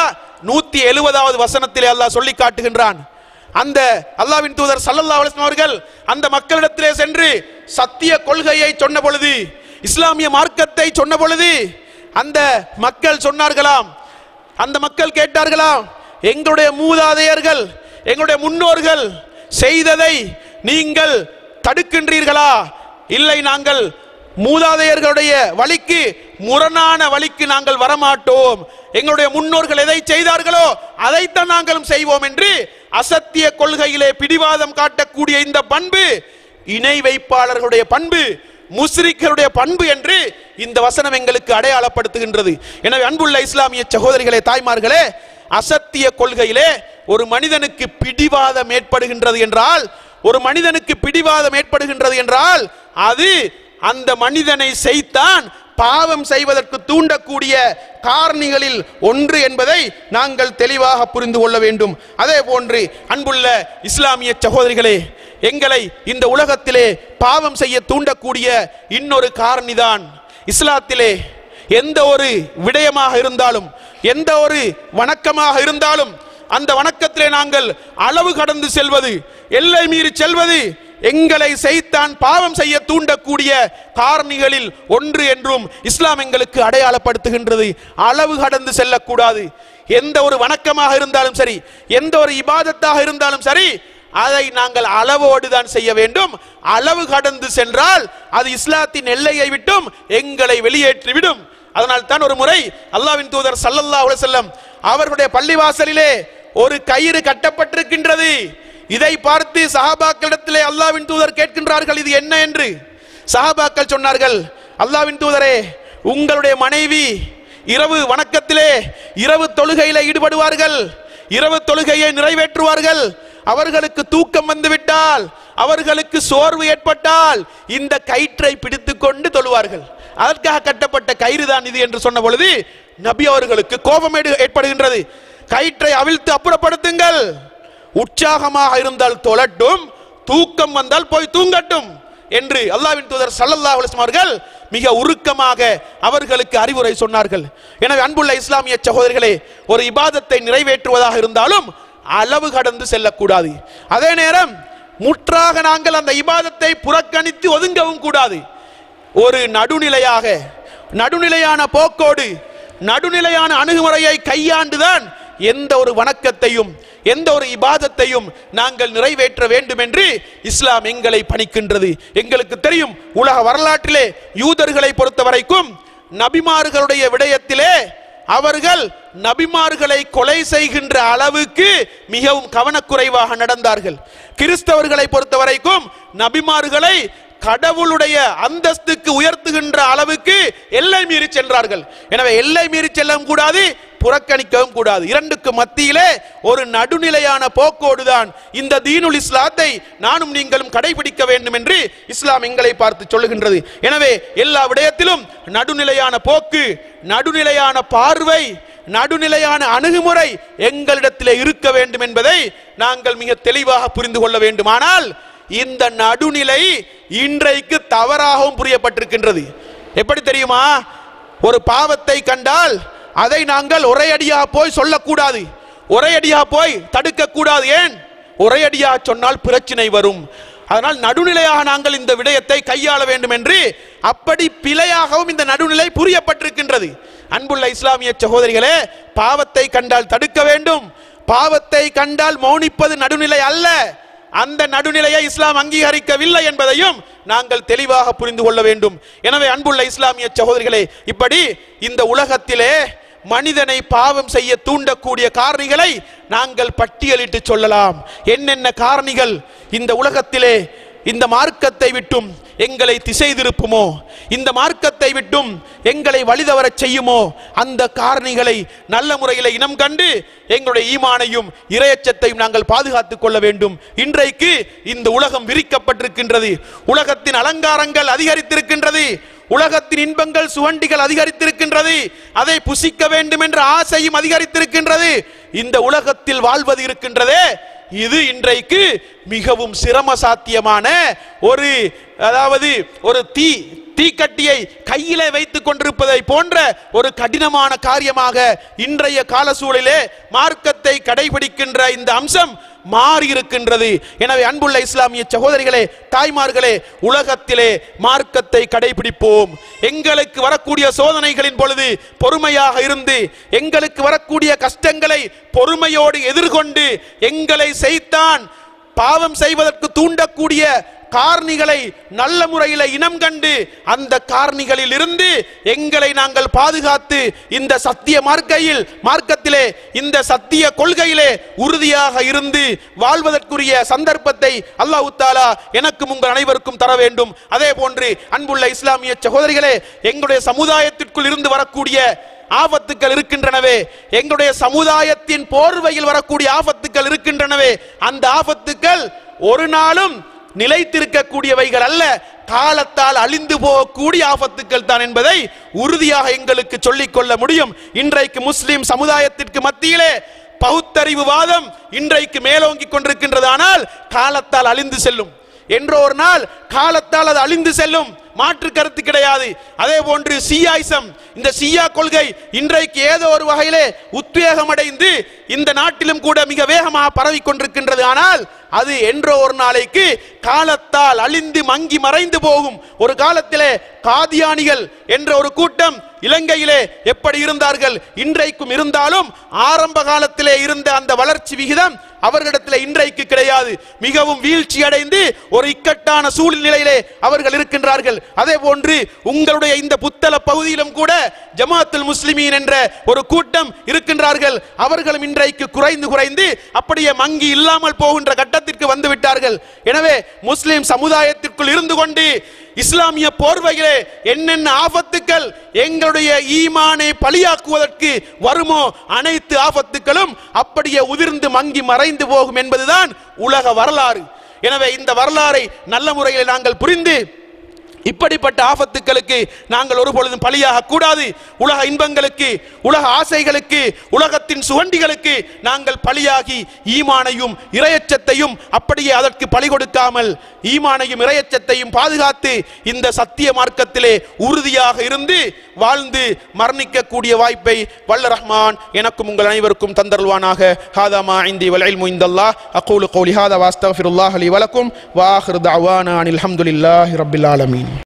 170வது வசனத்திலே அல்லாஹ் சொல்லி காட்டுகின்றான். அந்த அல்லாஹ்வின் தூதர் ஸல்லல்லாஹு அலைஹி வஸல்லம் அவர்கள் அந்த மக்களிடத்திலே சென்று சத்திய கொள்கையை சொன்ன பொழுது, இஸ்லாமிய மார்க்கத்தை சொன்ன பொழுது அந்த மக்கள் சொன்னார்களாம், அந்த மக்கள் கேட்டார்களாம், எங்களுடைய மூதாதையர்கள், எங்களுடைய முன்னோர்கள் செய்ததை நீங்கள் தடுக்கின்றீர்களா? இல்லை, நாங்கள் மூதாதையர்களுடைய வழிக்கு முரணான வழிக்கு நாங்கள் வரமாட்டோம், எங்களுடைய முன்னோர்கள் எதை செய்தார்களோ அதைத்தான் நாங்களும் செய்வோம் என்று அசத்திய கொள்கையிலே பிடிவாதம் காட்டக்கூடிய இந்த பண்பு இணை வைப்பாளர்களுடைய பண்பு, முஸ்ரிக்களுடைய பண்பு என்று இந்த வசனம் எங்களுக்கு அடையாளப்படுத்துகின்றது. எனவே அன்புள்ள இஸ்லாமிய சகோதரிகளே, தாய்மார்களே, அசத்திய கொள்கையிலே ஒரு மனிதனுக்கு பிடிவாதம் ஏற்படுகின்றது என்றால், ஒரு மனிதனுக்கு பிடிவாதம் ஏற்படுகின்றது என்றால் அது அந்த மனிதனை செய்தான் பாவம் செய்வதற்கு தூண்டக்கூடிய காரணிகளில் ஒன்று என்பதை நாங்கள் தெளிவாக புரிந்து கொள்ள வேண்டும். அதே போன்று அன்புள்ள இஸ்லாமிய சகோதரிகளே, எங்களை இந்த உலகத்திலே பாவம் செய்ய தூண்டக்கூடிய இன்னொரு காரணிதான், இஸ்லாத்திலே எந்த ஒரு விடயமாக இருந்தாலும், எந்த ஒரு வணக்கமாக இருந்தாலும், அந்த வணக்கத்திலே நாங்கள் அளவு கடந்து செல்வது, எல்லை மீறி செல்வது, எங்களை செய்தான் பாவம் செய்ய தூண்டக்கூடிய காரணிகளில் ஒன்று என்றும் இஸ்லாம் எங்களுக்கு அடையாளப்படுத்துகின்றது. அளவு கடந்து செல்லக்கூடாது. எந்த ஒரு வணக்கமாக இருந்தாலும் சரி, எந்த ஒரு இபாதத்தாக இருந்தாலும் சரி, அதை நாங்கள் அளவோடு தான் செய்ய வேண்டும். அளவு கடந்து சென்றால் அது இஸ்லாத்தின் எல்லையை விட்டும் எங்களை வெளியேற்றிவிடும். அதனால் தான் ஒரு முறை அல்லாஹ்வின் தூதர் ஸல்லல்லாஹு அலைஹி வஸல்லம் அவர்களுடைய பள்ளிவாசலிலே ஒரு கயிறு கட்டப்பட்டிருக்கின்றது. இதை பார்த்து சஹாபாக்களிடத்திலே அல்லாஹ்வின் தூதர் கேட்கின்றார்கள், இது என்ன என்று. சஹாபாக்கள் சொன்னார்கள், அல்லாஹ்வின் தூதரே, உங்களுடைய மனைவி இரவு வணக்கத்திலே இரவு தொழுகையில ஈடுபடுவார்கள், இரவு தொழுகையை நிறைவேற்றுவார்கள். அவர்களுக்கு தூக்கம் வந்துவிட்டால், அவர்களுக்கு சோர்வு ஏற்பட்டால் இந்த கயிற்றை பிடித்துக் கொண்டு தொழுவார்கள். அதற்காக கட்டப்பட்ட கயிறு தான் இது என்று சொன்ன பொழுது நபி அவர்களுக்கு கோபம் ஏற்படுகின்றது. கயிற்றை அவிழ்த்து அப்புறப்படுத்துங்கள், உற்சாகமாக இருந்தால் தொழட்டும், தூக்கம் வந்தால் போய் தூங்கட்டும் என்று அல்லாஹ்வின் தூதர் ஸல்லல்லாஹு அலைஹி வஸல்லம் அவர்கள் மிக உருக்கமாக அவர்களுக்கு அறிவுரை சொன்னார்கள். எனவே அன்புள்ள இஸ்லாமிய சகோதரர்களே, ஒரு இபாதத்தை நிறைவேற்றுவதாக இருந்தாலும் அளவு கடந்து செல்லக்கூடாது. அதே நேரம் முற்றாக நாங்கள் அந்த இபாதத்தை புறக்கணித்து ஒதுங்கவும் கூடாது. ஒரு நடுநிலையாக, நடுநிலையான போக்கோடு, நடுநிலையான அணுகுமுறையை கையாண்டுதான் எந்த ஒரு வணக்கத்தையும் எந்த ஒரு இபாதத்தையும் நாங்கள் நிறைவேற்ற வேண்டும் என்று இஸ்லாம் எங்களை பணிக்கின்றது. எங்களுக்கு தெரியும், உலக வரலாற்றிலே யூதர்களை பொறுத்தவரைக்கும் நபிமார்களுடைய விடயத்திலே அவர்கள் நபிமார்களை கொலை செய்கின்ற அளவுக்கு மிகவும் கவனக்குறைவாக நடந்தார்கள். கிறிஸ்தவர்களை பொறுத்தவரைக்கும் நபிமார்களை கடவுளுடைய அந்தஸ்துக்கு உயர்த்துகின்ற அளவுக்கு எல்லை மீறி சென்றார்கள். எனவே எல்லை மீறி செல்லவும் கூடாது, புறக்கணிக்கவும் கூடாது. இரண்டுக்கு மத்தியிலே ஒரு நடுநிலையான போக்கோடுதான் இந்த தீனுல் இஸ்லாத்தை நானும் நீங்களும் கடைபிடிக்க வேண்டும் என்று இஸ்லாம் எங்களை பார்த்து சொல்லுகின்றது. எனவே எல்லா விடயத்திலும் நடுநிலையான போக்கு, நடுநிலையான பார்வை, நடுநிலையான அணுகுமுறை எங்களிடத்திலே இருக்க வேண்டும் என்பதை நாங்கள் மிக தெளிவாக புரிந்து கொள்ள வேண்டும். ஆனால் இந்த நடுநிலை இன்றைக்கு தவறாகவும் புரியப்பட்டிருக்கின்றது. எப்படி தெரியுமா? ஒரு பாவத்தை கண்டால் அதை நாங்கள் ஒரே அடியாக போய் சொல்லக்கூடாது, ஒரே அடியாக போய் தடுக்க கூடாது. ஏன்? ஒரே அடியாக சொன்னால் பிரச்சனை வரும். அதனால் நடுநிலையாக நாங்கள் இந்த விடயத்தை கையாள வேண்டும் என்று அப்படி பிழையாகவும் இந்த நடுநிலை புரியப்பட்டிருக்கின்றது. அன்புள்ள இஸ்லாமிய சகோதரிகளே, பாவத்தை கண்டால் தடுக்க வேண்டும், பாவத்தை கண்டால் மௌனிப்பது நடுநிலை அல்ல. அந்த நடுநிலையை இஸ்லாம் அங்கீகரிக்கவில்லை என்பதையும் நாங்கள் தெளிவாக புரிந்து கொள்ள வேண்டும். எனவே அன்புள்ள இஸ்லாமிய சகோதரிகளே, இப்படி இந்த உலகத்திலே மனிதனை பாவம் செய்ய தூண்டக்கூடிய காரணிகளை நாங்கள் பட்டியலிட்டு சொல்லலாம். என்னென்ன காரணிகள் இந்த உலகத்திலே இந்த மார்க்கத்தை விட்டும் எங்களை திசை திருப்புமோ, இந்த மார்க்கத்தை விட்டும் எங்களை வழிதவர செய்யுமோ, அந்த காரணிகளை நல்ல முறையில் இனம் கண்டு எங்களுடைய ஈமானையும் இறையச்சத்தையும் நாங்கள் பாதுகாத்துக் கொள்ள வேண்டும். இன்றைக்கு இந்த உலகம் விரிக்கப்பட்டிருக்கின்றது, உலகத்தின் அலங்காரங்கள் அதிகரித்திருக்கின்றது, உலகத்தின் இன்பங்கள் சுவண்டிகள் அதிகரித்திருக்கின்றது, அதை புசிக்க வேண்டும் என்ற ஆசையும் அதிகரித்திருக்கின்றது. இந்த உலகத்தில் வாழ்வது இருக்கின்றதே, இது இன்றைக்கு மிகவும் சிரம சாத்தியமான ஒரு தீக்கட்டியை கையிலே வைத்துக் கொண்டிருப்பதை போன்ற ஒரு கடினமான காரியமாக இன்றைய கால சூழலிலே மார்க்கத்தை கடைபிடிக்கின்ற இந்த அம்சம் மாறி இருக்கின்றது. எனவே அன்புள்ள இஸ்லாமிய சகோதரிகளே, தாய்மார்களே, உலகத்திலே மார்க்கத்தை கடைபிடிப்போம். எங்களுக்கு வரக்கூடிய சோதனைகளின் பொழுது பொறுமையாக இருந்து, எங்களுக்கு வரக்கூடிய கஷ்டங்களை பொறுமையோடு எதிர்கொண்டு, எங்களை செய்தான் பாவம் செய்வதற்கு தூண்டக்கூடிய காரணிகளை நல்ல முறையில் இனம் கண்டு அந்த காரணிகளில் இருந்து எங்களை நாங்கள் பாதுகாத்து இந்த சத்திய மார்க்கத்திலே இந்த சத்திய கொள்கையிலே உறுதியாக இருந்து வாழ்வதற்குரிய சந்தர்ப்பத்தை அல்லாஹ் தஆலா எனக்கும் உங்கள் அனைவருக்கும் தர வேண்டும். அதே போன்று அன்புள்ள இஸ்லாமிய சகோதரிகளே, எங்களுடைய சமுதாயத்திற்குள் இருந்து வரக்கூடிய ஆபத்துக்கள் இருக்கின்றனவே, எங்களுடைய சமுதாயத்தின் போர்வையில் வரக்கூடிய ஆபத்துக்கள் இருக்கின்றனவே, அந்த ஆபத்துக்கள் ஒரு நாளும் நிலைத்திருக்கக்கூடியவைகள் அல்ல, காலத்தால் அழிந்து போகக்கூடிய ஆபத்துக்கள் தான் என்பதை உறுதியாக எங்களுக்கு சொல்லிக் கொள்ள முடியும். இன்றைக்கு முஸ்லிம் சமுதாயத்திற்கு மத்தியிலே பகுத்தறிவுவாதம் இன்றைக்கு மேலோங்கிக் கொண்டிருக்கின்றது. ஆனால் காலத்தால் அழிந்து செல்லும், என்றோ ஒரு நாள் காலத்தால் அது அழிந்து செல்லும். மாற்று கருத்து கிடையாது. அதே போன்று ஷியாயிசம், இந்த ஷியா கொள்கை இன்றைக்கு ஏதோ ஒரு வகையிலே உத்வேகம் அடைந்து இந்த நாட்டிலும் கூட மிக வேகமாக பரவி கொண்டிருக்கின்றது. ஆனால் அது என்றோ ஒரு நாளைக்கு காலத்தால் அழிந்து மங்கி மறைந்து போகும். ஒரு காலத்திலே காதியானிகள் என்ற ஒரு கூட்டம் இலங்கையிலே எப்படி இருந்தார்கள், இன்றைக்கும் இருந்தாலும் ஆரம்ப காலத்திலே இருந்த அந்த வளர்ச்சி விகிதம் அவர்களிடத்தில் இன்றைக்கு கிடையாது. மிகவும் வீழ்ச்சி அடைந்து ஒரு இக்கட்டான சூழ்நிலையிலே அவர்கள் இருக்கின்றார்கள். அதே போன்று உங்களுடைய இந்த புத்தள பகுதியிலும் கூட ஜமாத்துல் முஸ்லிமீன் என்ற ஒரு கூட்டம் இருக்கின்றார்கள். அவர்களும் இன்றைக்கு குறைந்து அப்படியே மங்கி இல்லாமல் போகின்ற கட்டத்திற்கு வந்து விட்டார்கள். எனவே முஸ்லிம் சமுதாயத்திற்குள் இருந்து கொண்டு இஸ்லாமிய போர்வைகளே என்னென்ன ஆபத்துக்கள் எங்களுடைய ஈமானை பலியாக்குவதற்கு வருமோ அனைத்து ஆபத்துக்களும் அப்படியே உதிர்ந்து மங்கி மறைந்து போகும் என்பதுதான் உலக வரலாறு. எனவே இந்த வரலாறை நல்ல முறையில் நாங்கள் புரிந்து இப்படிப்பட்ட ஆபத்துக்களுக்கு நாங்கள் ஒருபொழுதும் பலியாக கூடாது. உலக இன்பங்களுக்கு, உலக ஆசைகளுக்கு, உலகத்தின் சுவண்டிகளுக்கு நாங்கள் பலியாகி ஈமானையும் இறையச்சத்தையும் அப்படியே அதற்கு பலி கொடுக்காமல் ஈமானையும் இறையச்சத்தையும் பாதுகாத்து இந்த சத்திய மார்க்கத்திலே உறுதியாக இருந்து வாழ்ந்து மரணிக்கக்கூடிய வாய்ப்பை வல்ல ரஹ்மான் எனக்கும் உங்கள் அனைவருக்கும் தந்தருள்வானாக. ஹாதா மா இந்தி வல் இல்மு இந்தல்லாஹ் அகூலு கௌலி ஹாதா வ அஸ்தக்ஃபிருல்லாஹ் லி வ லக்கும் வ ஆகிரு தஅவானா அனில் ஹம்துலில்லாஹி ரப்பில் ஆலமீன்.